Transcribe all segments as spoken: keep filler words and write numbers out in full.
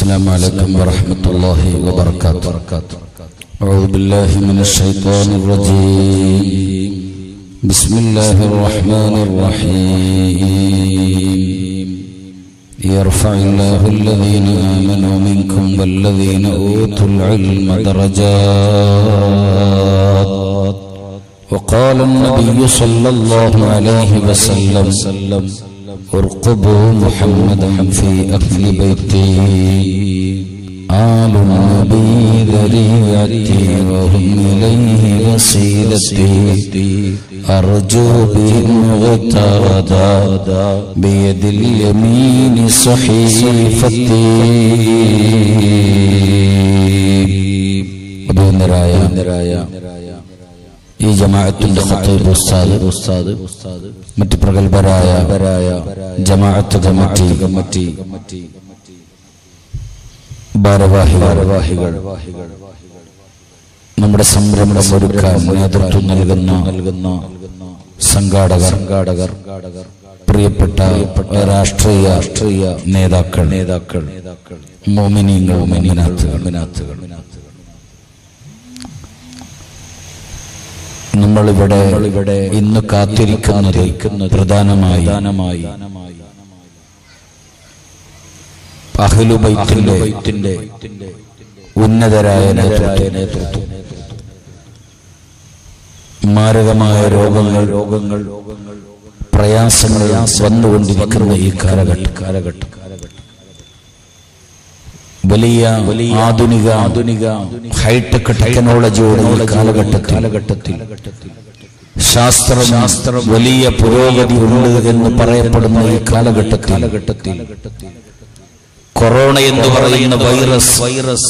السلام عليكم ورحمة الله وبركاته. أعوذ بالله من الشيطان الرجيم. بسم الله الرحمن الرحيم. يرفع الله الذين آمنوا منكم والذين أوتوا العلم درجات. وقال النبي صلى الله عليه وسلم ارقبوا محمدا في أهل بيته آل النبي ذريعتي وهم إليه وسيلتي أرجو بهم اغتردا بيد اليمين صحيفتي. അഭിനന്ദരായ ഈ ജമാഅത്തിന്റെ ഖത്തീബ് ഉസ്താദ് മറ്റു പ്രഗൽഭരായ ജമാഅത്ത് കമ്മിറ്റി ഭാരവാഹികൾ നമ്മുടെ സംരംഭം ഒരുക്കാൻ നേതൃത്വം നൽകുന്ന സംഘാടകർ പ്രിയപ്പെട്ട രാഷ്ട്രീയ നേതാക്കൾ മോമിനീങ്ങൾ മോമിനാത്തുകൾ നമ്മളിവിടെ ഇന്ന് കാത്തിരിക്കുന്നത് പ്രധാനമായി അഹ്ലു ബൈത്തിന്റെ ഉന്നതരായ നേതൃത്വം മാരകമായ രോഗങ്ങൾ പ്രയാസങ്ങൾ വന്നുകൊണ്ടിരിക്കുന്ന ഈ കാലഘട്ടം വലിയ ആധുനിക ആധുനിക ഹൈടെക് ടെക്നോളജിയോട് കാലഘട്ടത്തിൽ ശാസ്ത്രം വലിയ പുരോഗതി ഉണ്ട് എന്ന് പറയപ്പെടുന്ന ഈ കാലഘട്ടത്തിൽ കൊറോണ എന്ന് പറയുന്ന വൈറസ് വൈറസ്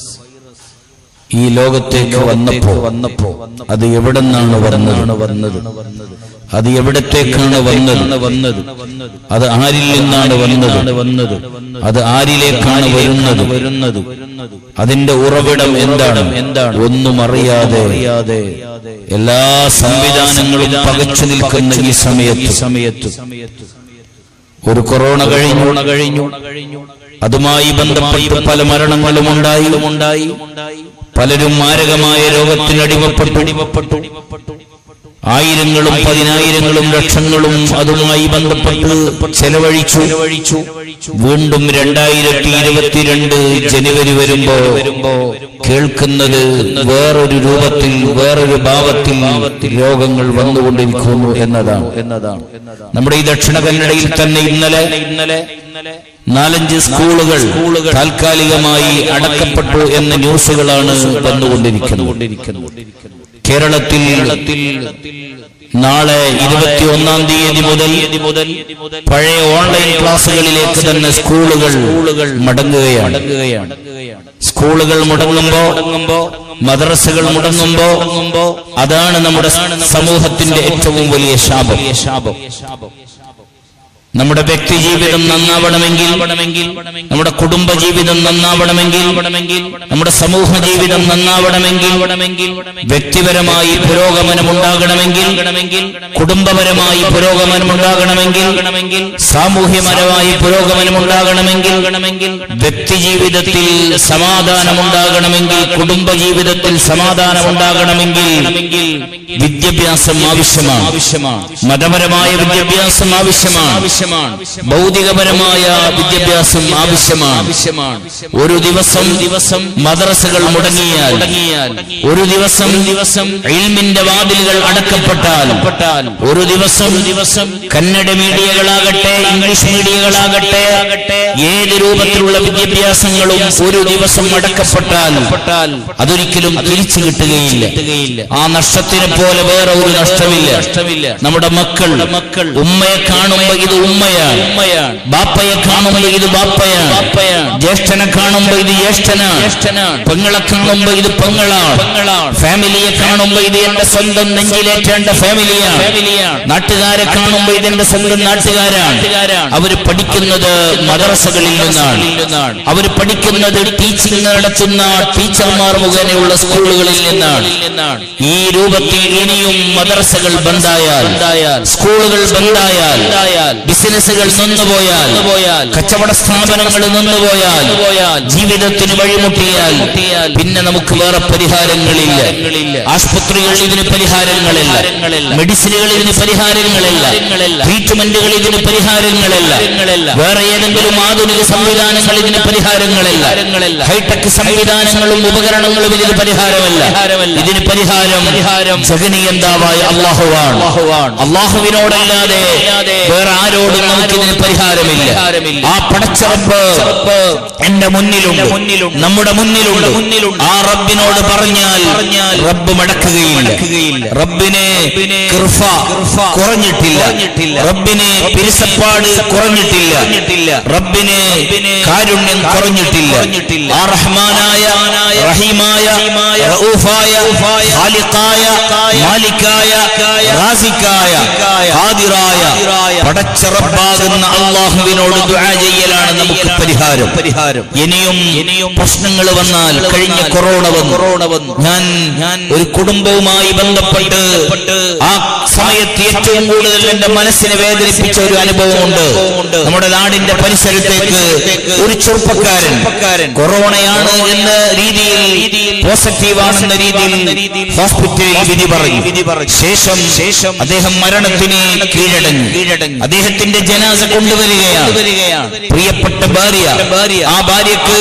ഈ ലോകത്തേക്ക് വന്നപ്പോ വന്നപ്പോ അത് എവിടെ നിന്നാണ് വന്നത് അത് എവിടത്തേക്കാണ് വന്നത് വന്നത് അത് ആരിൽ നിന്നാണ് വന്നത് വന്നത് അത് ആരിലേക്കാണ് വരുന്നത് വരുന്നത് അതിന്റെ ഉറവിടം എന്താണ് എന്താണ് ഒന്നും അറിയാതെ അറിയാതെ എല്ലാ സംവിധാനങ്ങളും പകച്ചു നിൽക്കുന്ന ഈ സമയത്ത് സമയത്ത് ഒരു കൊറോണ കഴിഞ്ഞു കഴിഞ്ഞു അതുമായി ബന്ധപ്പെട്ട് പല മരണങ്ങളും ഉണ്ടായി ഉണ്ടായി പലരും മാരകമായ രോഗത്തിന് അടിമപ്പെട്ടു ആയിരങ്ങളും പതിനായിരങ്ങളും ലക്ഷങ്ങളും അതുമായി ബന്ധപ്പെട്ട് ചെലവഴിച്ചു വീണ്ടും രണ്ടായിരത്തി ഇരുപത്തിരണ്ട് ജനുവരി വരുമ്പോ കേൾക്കുന്നത് വേറൊരു രൂപത്തിൽ വേറൊരു ഭാവത്തിൽ രോഗങ്ങൾ വന്നുകൊണ്ടിരിക്കുന്നു എന്നതാണ് എന്നതാണ് നമ്മുടെ ഈ ദക്ഷിണ കന്നഡയിൽ തന്നെ ഇന്നലെ ഇന്നലെ നാലഞ്ച് സ്കൂളുകൾ താൽക്കാലികമായി അടക്കപ്പെട്ടു എന്ന ന്യൂസുകളാണ് വന്നുകൊണ്ടിരിക്കുന്നത്. കേരളത്തിൽ നാളെ ഇരുപത്തി ഒന്നാം തീയതി മുതൽ പഴയ ഓൺലൈൻ ക്ലാസുകളിലേക്ക് തന്നെ സ്കൂളുകൾ മടങ്ങുകയാണ്. സ്കൂളുകൾ മുടങ്ങുമ്പോ മദ്രസകൾ മുടങ്ങുമ്പോ അതാണ് നമ്മുടെ സമൂഹത്തിന്റെ ഏറ്റവും വലിയ ശാപം. നമ്മുടെ വ്യക്തി ജീവിതം നന്നാവണമെങ്കിൽ നമ്മുടെ കുടുംബ ജീവിതം നന്നാവണമെങ്കിൽ നമ്മുടെ സമൂഹ ജീവിതം നന്നാവണമെങ്കിൽ വ്യക്തിപരമായി പുരോഗമനം ഉണ്ടാകണമെങ്കിൽ കുടുംബപരമായി പുരോഗമനം ഉണ്ടാകണമെങ്കിൽ സാമൂഹ്യപരമായി പുരോഗമനം ഉണ്ടാകണമെങ്കിൽ വ്യക്തി ജീവിതത്തിൽ സമാധാനം ഉണ്ടാകണമെങ്കിൽ കുടുംബ ജീവിതത്തിൽ സമാധാനം ഉണ്ടാകണമെങ്കിൽ വിദ്യാഭ്യാസം ആവശ്യമാണ്. മതപരമായ വിദ്യാഭ്യാസം ആവശ്യമാണ്. ഭൗതികപരമായ വിദ്യാഭ്യാസം ആവശ്യമാണ്. ഒരു ദിവസം ദിവസം മദ്രസകൾ മുടങ്ങിയാൽ ഒരു ദിവസം ദിവസം ഇൽമിന്റെ വാതിലുകൾ അടക്കപ്പെട്ടാൽ ഒരു ദിവസം ദിവസം കന്നഡ മീഡിയകളാകട്ടെ ഇംഗ്ലീഷ് മീഡിയകളാകട്ടെ ഏത് രൂപത്തിലുള്ള വിദ്യാഭ്യാസങ്ങളും ഒരു ദിവസം അടക്കപ്പെട്ടാൽ അതൊരിക്കലും തിരിച്ചു കിട്ടുകയില്ല. ആ നഷ്ടത്തിനെ പോലെ വേറെ ഒരു നഷ്ടമില്ല. നമ്മുടെ മക്കൾ മക്കൾ ഉമ്മയെ കാണുമ്പോൾ ഇത് ഉമ്മയാണ്, ബാപ്പയെ കാണുമ്പോൾ ഇത് ബാപ്പയാണ്, ജ്യേഷ്ഠനെ കാണുമ്പോൾ ഇത് ജ്യേഷ്ഠനാണ്, പെങ്ങളെ കാണുമ്പോൾ ഇത് പെങ്ങളാണ്, ഫാമിലിയെ കാണുമ്പോൾ ഇത് എന്റെ സ്വന്തം നെഞ്ചിലേറ്റേണ്ട ഫാമിലിയാണ്, നാട്ടുകാരെ കാണുമ്പോൾ ഇത് എന്റെ സ്വന്തം നാട്ടുകാരാണ്. അവർ പഠിക്കുന്നത് മദ്രസകളിൽ നിന്നാണ്, അവർ പഠിക്കുന്നത് ടീച്ചിങ് നടത്തുന്ന ടീച്ചർമാർ മുഖേനയുള്ള സ്കൂളുകളിൽ നിന്നാണ്. ഈ രൂപത്തിൽ ഇനിയും മദ്രസകൾ ബന്ദായാൽ, സ്കൂളുകൾ ബന്ദായാൽ, ബിസിനസ്സുകൾ നിന്നുപോയാൽ, കച്ചവട സ്ഥാപനങ്ങൾ നിന്നുപോയാൽ, ജീവിതത്തിന് വഴിമുട്ടിയാൽ പിന്നെ നമുക്ക് വേറെ പരിഹാരങ്ങളില്ല. ആശുപത്രികൾ ഇതിന് പരിഹാരങ്ങളില്ല, മെഡിസിനുകൾ ഇതിന് പരിഹാരങ്ങളില്ല, ട്രീറ്റ്മെന്റുകൾ ഇതിന് പരിഹാരങ്ങളില്ല, വേറെ ഏതെങ്കിലും ആധുനിക സംവിധാനങ്ങൾ ഇതിന് പരിഹാരങ്ങളില്ല, ഹൈടെക് സംവിധാനങ്ങളും ഉപകരണങ്ങളും ഇതിന് പരിഹാരമല്ല. ഇതിന് പരിഹാരം ജഗനീയന്താവായ അല്ലാഹുവാണ്. അല്ലാഹുവിനോടല്ലാതെ വേറെ ആരോടും നമുക്ക് ഇതിന് പരിഹാരമില്ല. ആ പടച്ച റബ്ബ് എന്റെ മുന്നിലുണ്ട്, നമ്മുടെ മുന്നിലുണ്ട്. ആ റബ്ബിനോട് പറഞ്ഞാൽ റബ്ബ് മടക്കുകയില്ല. റബ്ബിന് കൃപ കുറഞ്ഞിട്ടില്ല, റബ്ബിന് പിരിസപ്പാട് കുറഞ്ഞിട്ടില്ല, റബ്ബിന് കാരുണ്യം കുറഞ്ഞിട്ടില്ല. ആ റഹ്മാനായ, റഹീമായ, റഊഫായ, ഖാലിഖായ, മാലിക്കായ, റാസിക്കായ, ഖാദിറായ പടച്ച റബ്ബാകുന്ന അല്ലാഹുവിനോട് ദുആ ചെയ്യലാണ് നമുക്ക് പരിഹാരം. ഇനിയും പ്രശ്നങ്ങൾ വന്നാൽ, കഴിഞ്ഞ കൊറോണ വന്നു, ഞാൻ ഒരു കുടുംബവുമായി ബന്ധപ്പെട്ട് ആ സമയത്ത് ഏറ്റവും കൂടുതൽ എന്റെ മനസ്സിനെ വേദനിപ്പിച്ച ഒരു അനുഭവമുണ്ട്. നമ്മുടെ നാടിന്റെ പരിസരത്തേക്ക് ഒരു ചെറുപ്പക്കാരൻ കൊറോണയാണ് എന്ന രീതിയിൽ, പോസിറ്റീവാണെന്ന രീതിയിൽ ഹോസ്പിറ്റലിൽ വിധി പറഞ്ഞു. ശേഷം ശേഷം അദ്ദേഹം മരണത്തിന് കീഴടങ്ങി. അദ്ദേഹത്തിന്റെ ജനാസ കൊണ്ടുവരികയാണ്. പ്രിയപ്പെട്ട ഭാര്യ, ആ ഭാര്യക്ക്,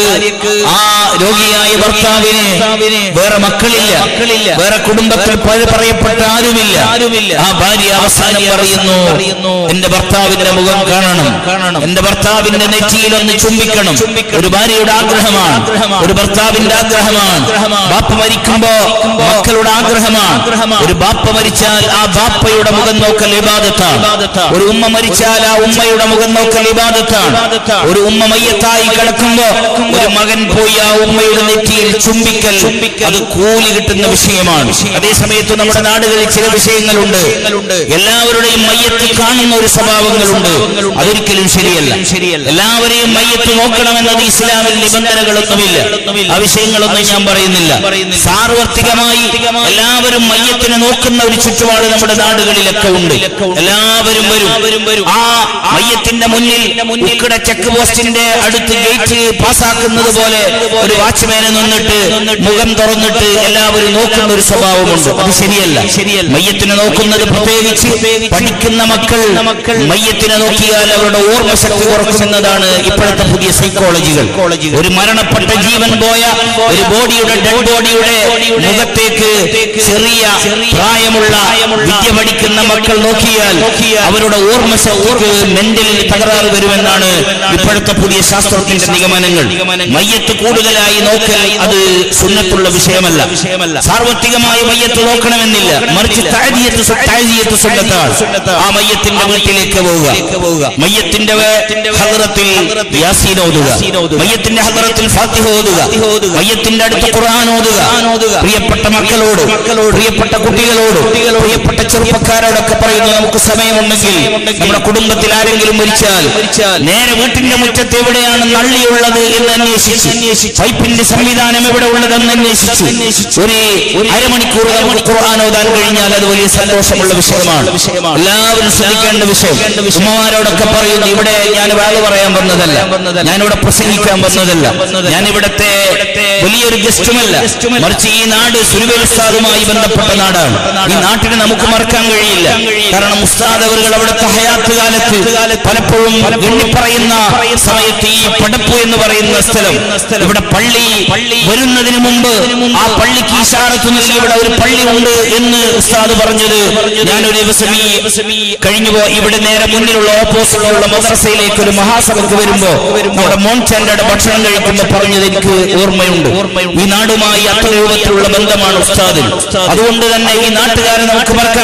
ആ രോഗിയായ ഭർത്താവിന് വേറെ മക്കളില്ല, വേറെ കുടുംബത്തിൽ പറയപ്പെട്ട ആരുമില്ല. ആ ഭാര്യ അവസാനം പറയുന്നു, എന്റെ ഭർത്താവിന്റെ മുഖം കാണണം, എന്റെ ഭർത്താവിന്റെ നെറ്റിയിൽ ഒന്ന് ചുംബിക്കണം. ഒരു ഭാര്യയുടെ ആഗ്രഹമാണ്, ഒരു ഭർത്താവിന്റെ ആഗ്രഹമാണ്. ബാപ്പ മരിക്കുമ്പോ മക്കളുടെ ആഗ്രഹമാണ്. ഒരു ബാപ്പ മരിച്ചാൽ ആ ബാപ്പയുടെ മുഖം നോക്കൽ ഇബാദത്താണ്. ഒരു ഉമ്മ മരിച്ചാൽ ആ ഉമ്മയുടെ മുഖം നോക്കൽ ഇബാദത്താണ്. ഒരു ഉമ്മ മയ്യത്തായി കിടക്കുമ്പോ ഒരു മകൻ പോയി ആ ഉമ്മയുടെ നെറ്റിയിൽ ചുംബിക്കൽ, അത് കൂലി കിട്ടുന്ന വിഷയമാണ്. അതേസമയത്ത് നമ്മുടെ നാടുകളിൽ ചില വിഷയങ്ങളുണ്ട്. എല്ലാവരുടെയും മയ്യത്ത് കാണുന്ന ഒരു സ്വഭാവങ്ങളുണ്ട്. അതൊരിക്കലും ശരിയല്ല. എല്ലാവരെയും മയ്യത്ത് നോക്കണമെന്നത് ഇസ്ലാമിൽ നിബന്ധനകളൊന്നുമില്ല. ആ വിഷയങ്ങളൊന്നും ഞാൻ പറയുന്നില്ല. സാർവത്രികമായി എല്ലാവരും മയ്യത്തിനെ നോക്കുന്ന ഒരു ചുറ്റുപാട് നമ്മുടെ നാടുകളിലൊക്കെ ഉണ്ട്. എല്ലാവരും വരും. ആ മയ്യത്തിന്റെ മുന്നിൽ ഉക്കിട ചെക്ക് പോസ്റ്റിന്റെ അടുത്ത് ഗേറ്റ് പാസ്സാക്കുന്നത് പോലെ ഒരു വാച്ച്മാനെ നിന്നിട്ട് മുഖം തുറന്നിട്ട് എല്ലാവരും നോക്കുന്ന ഒരു സ്വഭാവമുണ്ട്. അത് ശരിയല്ല. മയ്യത്തിനെ നോക്കുന്നത്, പ്രത്യേകിച്ച് പഠിക്കുന്ന മക്കൾ മയ്യത്തിനെ നോക്കിയാൽ അവരുടെ ഓർമ്മശക്തി കുറക്കുമെന്നതാണ് ഇപ്പോഴത്തെ പുതിയ സൈക്കോളജികൾ. ഒരു മരണപ്പെട്ട ജീവൻ പോയ ഒരു ബോഡിയുടെ, ഡെഡ് ബോഡിയുടെ മുഖത്തേക്ക് ചെറിയ പ്രായമുള്ള വിദ്യ പഠിക്കുന്ന മക്കൾ നോക്കിയാൽ അവരുടെ ഓർമ്മശക്തിക്ക് മെന്റലിൽ തകരാറ് വരുമെന്നാണ് ഇപ്പോഴത്തെ പുതിയ ശാസ്ത്രത്തിന്റെ നിഗമനങ്ങൾ. മയ്യത്ത് കൂടുതലായി നോക്കൽ അത് സുന്നത്തുള്ള വിഷയമല്ല. സാർവത്രികമായി മയ്യത്ത് നോക്കണമെന്നില്ല, മറിച്ച് തഅദിയത്ത് തഅദിയത്ത് സുന്നത്താണ്. ആ മയ്യത്തിന്റെ വീട്ടിലേക്ക് പോവുക, മയ്യത്തിന്റെ ഹദ്റത്തിൽ യാസീൻ ഓതുക, മയ്യത്തിന്റെ ഹദ്റത്തിൽ ഫാത്തിഹ ഓതുക, മയ്യത്തിന്റെ അടുത്ത് ഖുർആൻ ഓതുക. പ്രിയപ്പെട്ട മക്കളോട്, പ്രിയപ്പെട്ട കുട്ടികളോട്, പ്രിയപ്പെട്ട ചെറുപ്പക്കാരോടൊക്കെ പറയുന്നു, നമുക്ക് സമയമുണ്ടെങ്കിൽ നമ്മുടെ കുടുംബത്തിൽ ആരെങ്കിലും മരിച്ചാൽ നേരെ വീട്ടിന്റെ മുറ്റത്ത് എവിടെയാണ് നള്ളിയുള്ളത് എന്ന് അന്വേഷിച്ച്, പൈപ്പിന്റെ സംവിധാനം എവിടെ ഉള്ളതെന്ന് അന്വേഷിച്ചു ഒരു അരമണിക്കൂർ നമുക്ക് ഖുർആൻ ഓതാൻ കഴിഞ്ഞാൽ അത് വലിയ സന്തോഷമുള്ള വിഷയമാണ്. എല്ലാവരും ശ്രദ്ധിക്കേണ്ട വിഷയം. ഉമ്മമാരോടൊക്കെ പറയുന്നു, ഇവിടെ ഞാൻ വാള് പറയാൻ വന്നതല്ല, ഞാനിവിടെ പ്രസംഗിക്കാൻ വന്നതല്ല, ഞാൻ ഇവിടത്തെ വലിയൊരു ഗസ്റ്റുമല്ല, മറിച്ച് ഈ നാട് സുരുവേൽ ഉസ്താദുമായി ബന്ധപ്പെട്ട നാടാണ്. ഈ നാട്ടിനെ നമുക്ക് മറക്കാൻ കഴിയില്ല. കാരണം ഉസ്താദ് അവர்கள் അവിടുത്തെ ഹയാത്ത് കാലത്ത് പലപ്പോഴും എണ്ണിപ്പറയുന്ന സമയത്ത് ഈ പടപ്പ് എന്ന് പറയുന്ന സ്ഥലം, ഇവിടെ പള്ളി വരുന്നതിന് മുമ്പ് ആ പള്ളിക്ക് ഇശാറത്ത് നൽകി ഇവിടെ ഒരു പള്ളി ഉണ്ട് എന്ന് ഉസ്താദ് പറഞ്ഞത് ഞാനൊരു ദിവസം ഈ കഴിഞ്ഞുപോ ഇവിടെ നേരെ മുന്നിലുള്ള ഓപ്പോസിറ്റുള്ള മദ്രസയിലേക്ക് ഒരു മഹാസഭക്ക് വരുമ്പോ നമ്മുടെ മോൻചാൻഡയുടെ ഭക്ഷണം കഴിക്കുമ്പോൾ പറഞ്ഞത് എനിക്ക് ഓർമ്മയുണ്ട്. ഈ നാടുമായി അത്ര രൂപത്തിലുള്ള ബന്ധമാണ് ഉസ്താദിൽ. അതുകൊണ്ട് തന്നെ ഈ നാട്ടുകാരെ നമുക്ക് മറക്കാൻ കഴിയില്ല.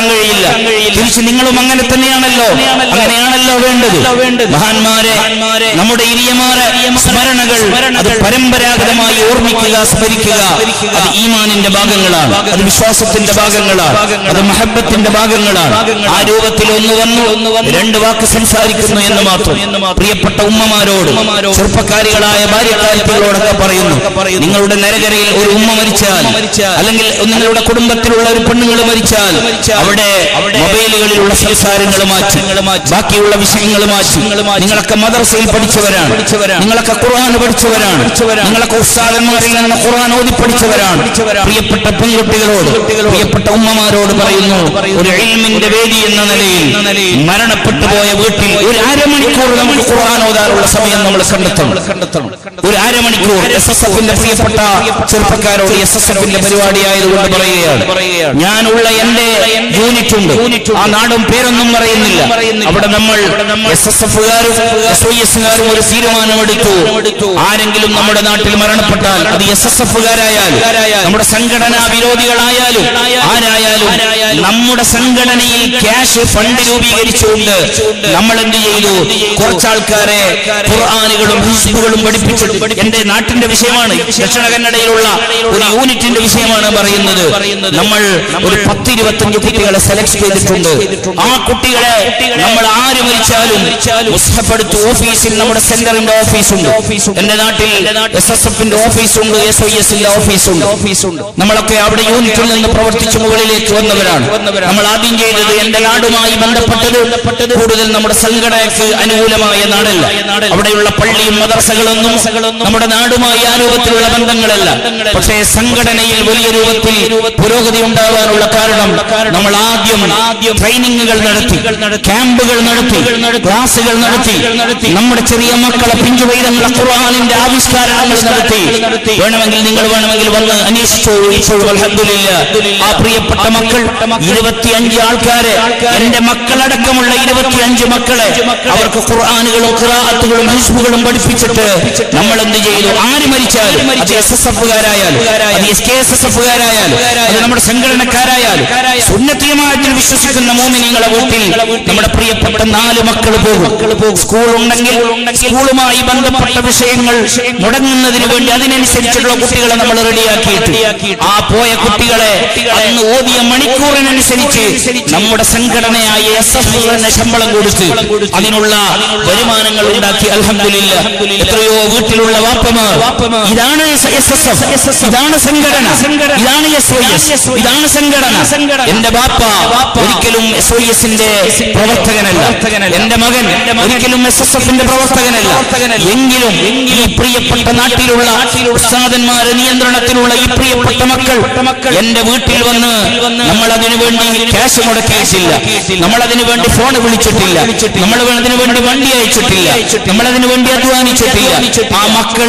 തിരിച്ച് നിങ്ങളും അങ്ങനെ തന്നെയാണല്ലോ, അങ്ങനെയാണല്ലോ വേണ്ടത്. മഹാന്മാരെ, നമ്മുടെ ഇരിയമാരെ സ്മരണകൾ അത് പരമ്പരാഗതമായി ഓർമ്മിക്കുക, സ്മരിക്കുക. അത് ഈമാനിന്റെ ഭാഗങ്ങളാണ്, അത് വിശ്വാസത്തിന്റെ ഭാഗങ്ങളാണ്, അത് മഹബത്തിന്റെ ഭാഗങ്ങളാണ്. ആ രൂപത്തിൽ ഒന്ന് വന്നു രണ്ട് വാക്ക് സംസാരിക്കുന്നു എന്ന് മാത്രം. പ്രിയപ്പെട്ട ഉമ്മമാരോട്, ചെറുപ്പക്കാരികളായ ഭാര്യക്കാരികളോടൊക്കെ പറയുന്നു, നിങ്ങളുടെ നരകരയിൽ ഒരു ഉമ്മ മരിച്ചാൽ, അല്ലെങ്കിൽ നിങ്ങളുടെ കുടുംബത്തിലുള്ള ഒരു പെണ്ണുങ്ങൾ മരിച്ചാൽ, അവിടെ മൊബൈലുകളിലുള്ള സംസാരങ്ങൾ മാറ്റി ബാക്കിയുള്ള വിഷയങ്ങൾ മാറ്റി. നിങ്ങളൊക്കെ മദ്രസയിൽ പഠിച്ചവരാണ്, നിങ്ങളൊക്കെ ഖുർആൻ പഠിച്ചവരാണ്, നിങ്ങളൊക്കെ ഉസ്താദന്മാരിൽ നിന്ന് ഖുർആൻ ഓതി പഠിച്ചവരാണ്. പ്രിയപ്പെട്ട പെൺകുട്ടികളോട്, പ്രിയപ്പെട്ട ഉമ്മമാരോട് പറയുന്നു, ഒരു ഇൽമിന്റെ വേദി എന്ന നിലയിൽ മരണപ്പെട്ടു പോയ വീട്ടിൽ ഒരു അരമണിക്കൂർ നമുക്ക് ഖുർആൻ ഓതാനുള്ള സമയം നമ്മൾ കണ്ടെത്തണം. ഒരു അരമണിക്കൂർ. എസ് എസ് എഫിന്റെ പ്രിയപ്പെട്ട ചെറുപ്പക്കാരോട് എസ് എസ് എഫിന്റെ പരിപാടി ആയതുകൊണ്ട് പറയുകയാണ്, ഞാനുള്ള എന്റെ യൂണിറ്റ് ഉണ്ട്, ആ നാടും പേരൊന്നും പറയുന്നില്ല. അവിടെ നമ്മൾ എസ് എസ് എഫുകാരും എസ് ഐ എസുകാരും ഒരു തീരുമാനമെടുത്തു, ആരെങ്കിലും നമ്മുടെ നാട്ടിൽ മരണപ്പെട്ടാൽ, അത് എസ് എസ് എഫുകാരായാലും നമ്മുടെ സംഘടനാ വിരോധികളായാലും ആരായാലും, നമ്മുടെ സംഘടനയിൽ ക്യാഷ് ഫണ്ട് രൂപീകരിച്ചുകൊണ്ട് നമ്മൾ എന്ത് ചെയ്തു, കുറച്ചാൾക്കാരെ ഖുർആനുകളും ഹിസ്ബുകളും പഠിപ്പിച്ചു. എന്റെ നാട്ടിന്റെ വിഷയമാണ്, ദക്ഷിണ കന്നഡയിലുള്ള ഒരു യൂണിറ്റിന്റെ വിഷയമാണ് പറയുന്നത്. നമ്മൾ ഒരു പത്തിരുപത്തഞ്ച് കുട്ടികളെ സെലക്ട് ചെയ്തിട്ടുണ്ട്. ആ കുട്ടികളെ നമ്മൾ ആര് മരിച്ചാലും മുസ്ഹപ്പെടുത്തു ഓഫീസിൽ നമ്മുടെ സെന്ററിന്റെ ഓഫീസുണ്ട്. എന്റെ നാട്ടിൽ എസ് എസ് എഫിന്റെ ഓഫീസുണ്ട്, എസ് ഐ എസിന്റെ ഓഫീസുണ്ട്. നമ്മളൊക്കെ അവിടെ യൂണിറ്റിൽ നിന്ന് പ്രവർത്തിച്ച് മുകളിലേക്ക് വന്നവരാണ്. നമ്മൾ ആദ്യം ചെയ്തത് എന്റെ നാടുമായി ബന്ധപ്പെട്ടത് കൂടുതൽ നമ്മുടെ സംഘടനയ്ക്ക് അനുകൂലമായ നാടല്ല. അവിടെയുള്ള പള്ളിയും മദ്രസകളൊന്നും നമ്മുടെ നാടുമായി ആ രൂപത്തിലുള്ള ബന്ധങ്ങളല്ല. പക്ഷേ സംഘടനയിൽ വലിയ രൂപത്തിൽ പുരോഗതി ഉണ്ടാകാനുള്ള കാരണം നമ്മൾ ആദ്യം ട്രെയിനിങ്ങുകൾ നടത്തി, ക്യാമ്പുകൾ നടത്തി, ക്ലാസുകൾ നടത്തി, നമ്മുടെ ചെറിയ മക്കളെ പിഞ്ചുവൈരങ്ങളെ ഖുർആനിന്റെ ആവിഷ്കാരങ്ങൾ നടത്തി. വേണമെങ്കിൽ നിങ്ങൾ വേണമെങ്കിൽ വന്ന് അന്വേഷിച്ചോളൂ. ഇപ്പോൾ അൽഹംദുലില്ലാഹ് ആ പ്രിയപ്പെട്ട മക്കൾ ഇരുപത്തിയഞ്ച് ആൾക്കാരെ, എന്റെ മക്കളടക്കമുള്ള ഇരുപത്തിയഞ്ച് മക്കളെ അവർക്ക് ഖുർആനുകളും ഖിറാഅത്തുകളും ഹിസ്ബുകളും പഠിപ്പിച്ചിട്ട് നമ്മൾ എന്ത് ചെയ്തു, ആര് മരിച്ചാലും, അത് എസ് എസ് എഫുകാരായാലും അത് എസ് കെ എസ് എസ് എഫുകാരായാലും അത് നമ്മുടെ സംഘടനക്കാരായാലും സുന്നത്ത് ജമാഅത്തിൽ വിശ്വസിക്കുന്ന മോമിനീങ്ങളെ വീട്ടിൽ നമ്മുടെ പ്രിയപ്പെട്ട നാല് മക്കൾ പോകും. സ്കൂൾ ഉണ്ടെങ്കിൽ സ്കൂളുമായി ബന്ധപ്പെട്ട വിഷയങ്ങൾ മുടങ്ങുന്നതിന് വേണ്ടി അതിനനുസരിച്ചുള്ള കുട്ടികളെ നമ്മൾ റെഡിയാക്കിയിട്ട് ആ പോയ കുട്ടികളെ അന്ന് ഓതിയ മണിക്കൂറിനനുസരിച്ച് നമ്മുടെ സംഘടനയായ എസ് എഫ് തന്നെ ശമ്പളം കൊടുത്ത് അതിനുള്ള വരുമാനങ്ങൾ ഉണ്ടാക്കി. അൽഹംദുലില്ലാഹ് എത്രയോ വീട്ടിലുള്ള വാപ്പമാർ, ഇതാണ് എസ് എസ് എഫ്, ഇതാണ് സംഘടന, ഇതാണ് എസ് ഒ എസ്, ഇതാണ് സംഘടന. എന്റെ ബാപ്പ ഒരിക്കലും എസ് ഒ എസിന്റെ പ്രവർത്തകനല്ല, എന്റെ മകൻ ഒരിക്കലും എസ് എസ് എഫിന്റെ പ്രവർത്തകനല്ല. എങ്കിലും ഈ പ്രിയപ്പെട്ട നാട്ടിലുള്ള ഉസ്താദന്മാരെ നിയന്ത്രണത്തിലുള്ള ഈ പ്രിയപ്പെട്ട മക്കൾ എന്റെ വീട്ടിൽ വന്ന് നമ്മൾ അതിനു വേണ്ടി ക്യാഷ് മുടക്കിയിട്ടില്ല, നമ്മൾ അതിനു വേണ്ടി ഫോൺ വിളിച്ചിട്ടില്ല, നമ്മൾ അതിനു വേണ്ടി വണ്ടി അയച്ചിട്ടില്ല, നമ്മൾ അതിനു വേണ്ടി അധ്വാനിച്ചിട്ടില്ല. ആ മക്കൾ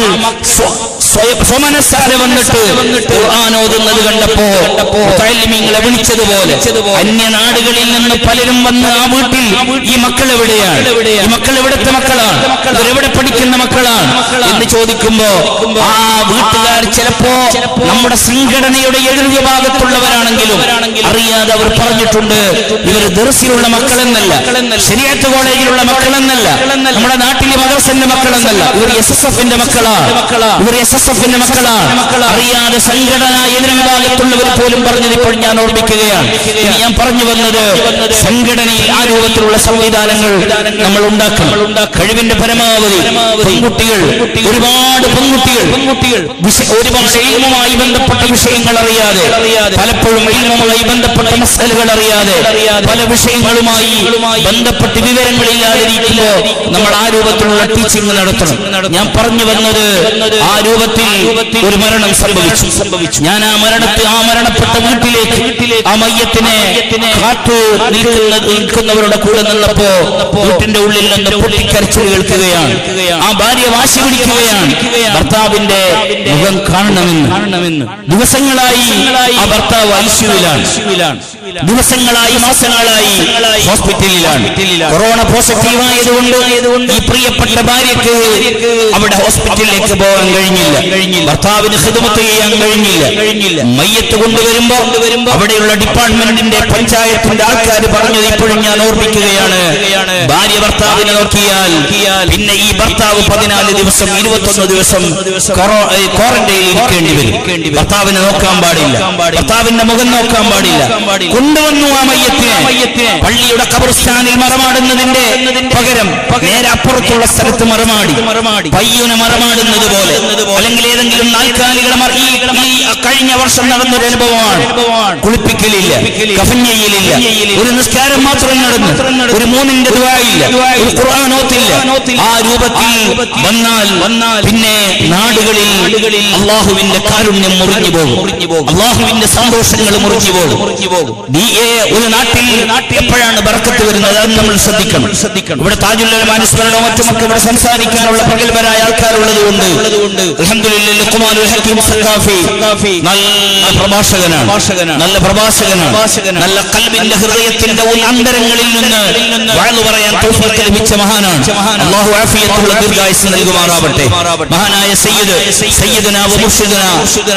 സ്വമനസ്സാരെ വന്നിട്ട് ഖുർആൻ ഓതുന്നത് കണ്ടപ്പോ മുതഅല്ലിമീങ്ങളെ വിളിച്ചതുപോലെ അന്യനാടുകളിൽ നിന്ന് പലരും വന്ന് ആ വീട്ടിൽ ഈ മക്കൾ എവിടെയാണ്, ഈ മക്കൾ എവിടുത്തെ മക്കളാണ്, ഇവരെവിടെ പഠിക്കുന്ന മക്കളാണ് എന്ന് ചോദിക്കുമ്പോ ആ വീട്ടുകാർ ചിലപ്പോ നമ്മുടെ സംഘടനയുടെ എതിർ വിഭാഗത്തുള്ളവരാണെങ്കിലും അറിയാതെ അവർ പറഞ്ഞിട്ടുണ്ട്, ഇവർ ദർസിലുള്ള മക്കളെന്നല്ല, ശരീഅത്ത് കോളേജിലുള്ള മക്കളെന്നല്ല, നമ്മുടെ നാട്ടിലെ മദ്രസന്റെ മക്കളെന്നല്ല, ഇവർ എസ് എസ് എഫിന്റെ മക്കളാണ്, ഇവർ എസ് എസ് എഫിന്റെ മക്കളാണ്. അറിയാതെ സംഘടന എതിർ വിഭാഗത്തുള്ളവർ പോലും പറഞ്ഞത് ഇപ്പോൾ ഞാൻ ഓർമ്മിക്കുകയാണ്. ഞാൻ പറഞ്ഞു വന്നത്, സംഘടനയിൽ ആ രൂപത്തിലുള്ള സംവിധാനങ്ങൾ നമ്മൾ ഉണ്ടാക്കണം. കഴിവിന്റെ പരമാവധി പെൺകുട്ടികൾ, ഒരുപാട് പെൺകുട്ടികൾ ഒരുപാട് ഇൽമുമായി ബന്ധപ്പെട്ട വിഷയങ്ങൾ അറിയാതെ, പലപ്പോഴും ഇൽമുമായി ബന്ധപ്പെട്ട മസലകൾ അറിയാതെ, പല വിഷയങ്ങളുമായി ബന്ധപ്പെട്ട് വിവരങ്ങളില്ലാതിരിക്കുമ്പോ നമ്മൾ ആ രൂപത്തിലുള്ള ടീച്ചിങ് നടത്തണം. ഞാൻ പറഞ്ഞു വന്നത്, ആ രൂപത്തിൽ ഒരു മരണം സംഭവിച്ചു. ഞാൻ ആ മരണത്തിൽ ആ മരണപ്പെട്ട വീട്ടിലേക്ക് ആ മയ്യത്തിനെ കാത്തു നിൽക്കുന്നവരുടെ കൂടെ നിന്നപ്പോ വീട്ടിന്റെ ഉള്ളിൽ നിന്ന് പൊട്ടിക്കരച്ചിൽ കേൾക്കുകയാണ്. ആ ഭാര്യ വാശി പിടിക്കുകയാണ്, ഭർത്താവിന്റെ മുഖം കാണണമെന്ന്. ദിവസങ്ങളായി ആ ഭർത്താവ് ഐസിയുവിലാണ്. ദിവസങ്ങളായി മാസങ്ങളായി ഹോസ്പിറ്റലിലാണ്. കൊറോണ പോസിറ്റീവ് ആയതുകൊണ്ട് ഈ പ്രിയപ്പെട്ട ഭാര്യക്ക് അവിടെ ഹോസ്പിറ്റലിലേക്ക് പോകാൻ കഴിഞ്ഞില്ല. ഭർത്താവിന് ഖിദ്മത്ത് ചെയ്യാൻ കഴിഞ്ഞില്ല. മയ്യത്ത് കൊണ്ടുവരുമ്പോ അവിടെയുള്ള ഡിപ്പാർട്ട്മെന്റിന്റെ പഞ്ചായത്തിന്റെ ആൾക്കാർ പറഞ്ഞത് ഇപ്പോഴും ഞാൻ ഓർമ്മിക്കുകയാണ്. ഭാര്യ ഭർത്താവിനെ നോക്കിയാൽ പിന്നെ ഈ ഭർത്താവ് പതിനാല് ദിവസം ഇരുപത്തൊന്ന് ദിവസം ക്വാറന്റൈനിൽ ഇരിക്കേണ്ടി വരും. ഭർത്താവിനെ നോക്കാൻ പാടില്ല, ഭർത്താവിന്റെ മുഖം നോക്കാൻ പാടില്ല. കൊണ്ടുവന്നു ആ മയ്യത്തിനെ പള്ളിയുടെ ഖബർസ്ഥാനിൽ മറമാടുന്നതിന്റെ പകരം നേരെ അപ്പുറത്തുള്ള സ്ഥലത്ത് മറമാടി പയ്യനെ മറമാടുന്നത് പോലെ, അല്ലെങ്കിൽ ഏതെങ്കിലും നാൽക്കാലികളെ കഴിഞ്ഞ വർഷം നടന്നൊരു അനുഭവമാണ്. കുളിപ്പിക്കലില്ല, കഫൻ ചെയ്യലില്ല, ഒരു നിസ്കാരം മാത്രം നടന്നു, ഒരു മൂന്നിന്റെ ദുആയില്ല, ഒരു ഖുർആൻ ഓതില്ല. ആ രൂപത്തിൽ വന്നാൽ പിന്നെ നാടുകളിൽ അള്ളാഹുവിന്റെ കാരുണ്യം മുറിഞ്ഞു പോകും, അള്ളാഹുവിന്റെ സന്തോഷങ്ങൾ മുറിഞ്ഞു പോകും. ഒരു നാട്ടിൽ എപ്പോഴാണ് ബർക്കത്ത് വരുന്നത് അത് നമ്മൾ ശ്രദ്ധിക്കണം. ഇവിടെ താജുൽ ഉലമാ അനുസ്മരണവും മറ്റുമൊക്കെ ഇവിടെ സംസാരിക്കാനുള്ള പ്രഗത്ഭരായ ആൾക്കാരുള്ളത് കൊണ്ട് അൽഹംദുലില്ലാഹ് ലുഖ്മാനുൽ ഹകീം സഖാഫി നല്ല പ്രഭാഷകനാണ്, നല്ല പ്രഭാഷകനാണ്, നല്ല ഖൽബിന്റെ ഹൃദയത്തിന്റെ അന്തരങ്ങളിൽ നിന്ന് വഅദ് പറയാൻ തൗഫീഖ് ലഭിച്ച മഹാനാണ്. അല്ലാഹു ആഫിയത്തുള്ള ദീർഘായുസ്സ് നൽകുമാറാവട്ടെ. മഹാനായ സയ്യിദ് സയ്യിദുനാ വ മുർഷിദുനാ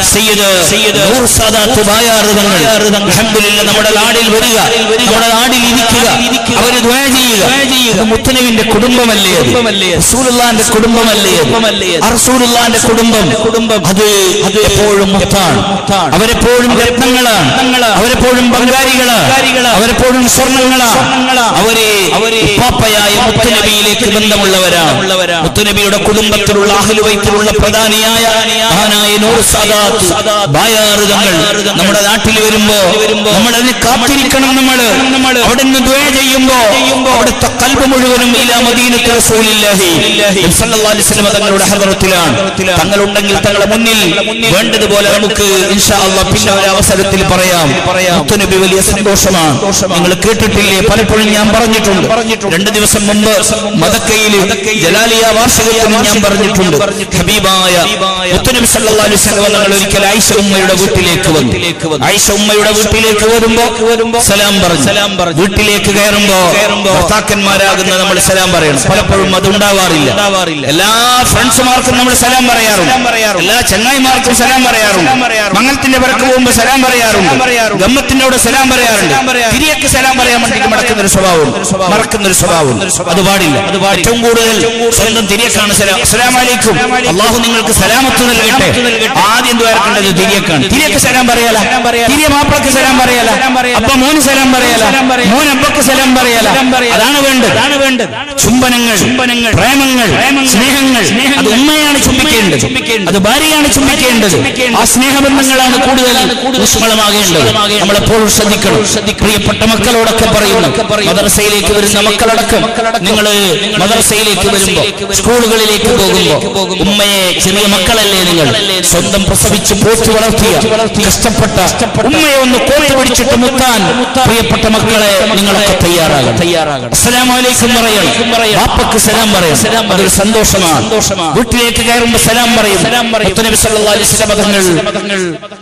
സയ്യിദ് നൂർ സാദാത്ത് ബായാർ തങ്ങൾ അൽഹംദുലില്ലാഹ് നമ്മുടെ നാടിൽ വരിക, നമ്മുടെ നാടിൽ ഇരിക്കുക, അവര് ദുആ ചെയ്യുക. മുത്തനബിന്റെ കുടുംബമല്ലേ അത്, റസൂലുള്ളാഹിന്റെ കുടുംബമല്ലേ അത്, റസൂലുള്ളാഹിന്റെ കുടുംബം അത് അത് എപ്പോഴും മുത്താണ്, അവരെപ്പോഴും രത്നങ്ങളാണ്, അവരെപ്പോഴും ബംഗാരികളാണ്, അവരെപ്പോഴും സ്വർണ്ണങ്ങളാണ്. അവരെ ഉപ്പാപ്പയായ മുത്തുനബിയിലേക്ക് ബന്ധമുള്ളവരാണ്. മുത്തുനബിയുടെ കുടുംബത്തിലുള്ള അഹ്ലു ബൈത്തിലുള്ള പ്രധാനിയായ മഹാനായ നൂർ സാദാത്ത് ബായാർ തങ്ങൾ നമ്മുടെ നാട്ടിൽ വരുമ്പോ നമ്മൾ അതിനെ കാത്തിരിക്കണം. നമ്മൾ അവിടെ നിന്ന് ദുആ ചെയ്യുമ്പോ അവിടുത്തെ ഖൽബ് മുഴുവനും ഇലാ മദീനത്തി റസൂലില്ലാഹി സ്വല്ലല്ലാഹു അലൈഹി വസല്ലം തങ്ങളുടെ ഹദറത്തിലാണ്. തങ്ങളുണ്ടെങ്കിൽ തങ്ങളുടെ മുന്നിൽ വേണ്ടതുപോലെ നമുക്ക് ഇൻഷാ അല്ലാഹ് പിന്നെ ഒരു അവസരത്തിൽ പറയാം. മുത്തുനബി വലിയ സന്തോഷമാണ്. നിങ്ങൾ കേട്ടിട്ടില്ലേ, പലപ്പോഴും ഞാൻ പറഞ്ഞിട്ടുണ്ട്. രണ്ട് ദിവസം മുമ്പ് മദക്കയിൽ ജലാലിയ വാർഷികത്തിന് ഞാൻ പറഞ്ഞിട്ടുണ്ട്. ഹബീബായ മുത്തുനബി സല്ലല്ലാഹു അലൈഹി വസല്ലം തങ്ങൾ ഒരിക്കൽ ആയിഷ ഉമ്മയുടെ വീട്ടിലേക്ക് വന്നു. ആയിഷ ഉമ്മയുടെ വീട്ടിലേക്ക് വരുമ്പോ സലാം പറഞ്ഞു. വീട്ടിലേക്ക് കയറുമ്പോ ഭർത്താക്കന്മാരാകുന്ന നമ്മൾ സലാം പറയണം. പലപ്പോഴും അത് ഉണ്ടാവാറില്ല. എല്ലാ ഫ്രണ്ട്സുമാർക്കും നമ്മൾ സലാം പറയാറുണ്ട്, എല്ലാ ചങ്ങായിമാർക്കും സലാം പറയാറുണ്ട്, മംഗലത്തിന്റെ പിറക്ക് പോകുമ്പോ സലാം പറയാറുണ്ട്, ഗമ്മത്തിന്റെ അവിടെ സലാം പറയാറുണ്ട്. തിരിയൊക്കെ സലാം പറയാൻ വേണ്ടിയിട്ട് മടക്കുന്നൊരു സ്വഭാവം, മറക്കുന്നൊരു സ്വഭാവം. അത് പാടില്ല. ഏറ്റവും കൂടുതൽ സ്വന്തം തിരിയക്കാണ് സലാം. അസ്സലാമു അലൈക്കും, അള്ളാഹു നിങ്ങൾക്ക് സലാമത്ത് നൽകട്ടെ. ആദ്യം ദ്വാരക്കേണ്ടത് തിരിയക്കാണ്. തിരിയൊക്കെ സലാം പറയാല, തിരിയ മാപ്പിളക്ക് സലാം പറയാല, അപ്പൊ മോന് സലാം പറയാല, മോൻ അപ്പക്ക് സലാം പറയാല. അതാണ് വേണ്ടത്. ചുംബനങ്ങൾ, പ്രേമങ്ങൾ, സ്നേഹങ്ങൾ അത് ഉമ്മയാണ് ചുംബിക്കേണ്ടത്, അത് ഭാര്യയാണ് ചുംബിക്കേണ്ടത്. ആ സ്നേഹബന്ധങ്ങളാണ് കൂടുതൽ ഊഷ്മളമാകേണ്ടത്. നമ്മളെപ്പോഴും ശ്രദ്ധിക്കണം. പ്രിയപ്പെട്ട മക്കളോടൊക്കെ പറയുന്നു, മദ്രസയിലേക്ക് വരുന്ന മക്കളടക്കം നിങ്ങൾ മദ്രസയിലേക്ക് വരുമ്പോ, സ്കൂളുകളിലേക്ക് പോകുമ്പോ ഉമ്മയെ, ചെറിയ മക്കളല്ലേ നിങ്ങൾ, സ്വന്തം പ്രസവിച്ച് പോറ്റി വളർത്തിയ കഷ്ടപ്പെട്ട ഉമ്മയെ ഒന്ന് കോരി പിടിച്ചിട്ട് മുത്താൻ പ്രിയപ്പെട്ട മക്കളെ നിങ്ങളൊക്കെ തയ്യാറാകണം. അസ്സലാമു അലൈക്കും പറയണം, ബാപ്പക്ക് സലാം പറയണം. അതൊരു സന്തോഷമാണ്. വീട്ടിലേക്ക് കയറുമ്പോ സലാം പറയും. മുത്തുനബി സല്ലല്ലാഹു അലൈഹി വസല്ലം തങ്ങൾ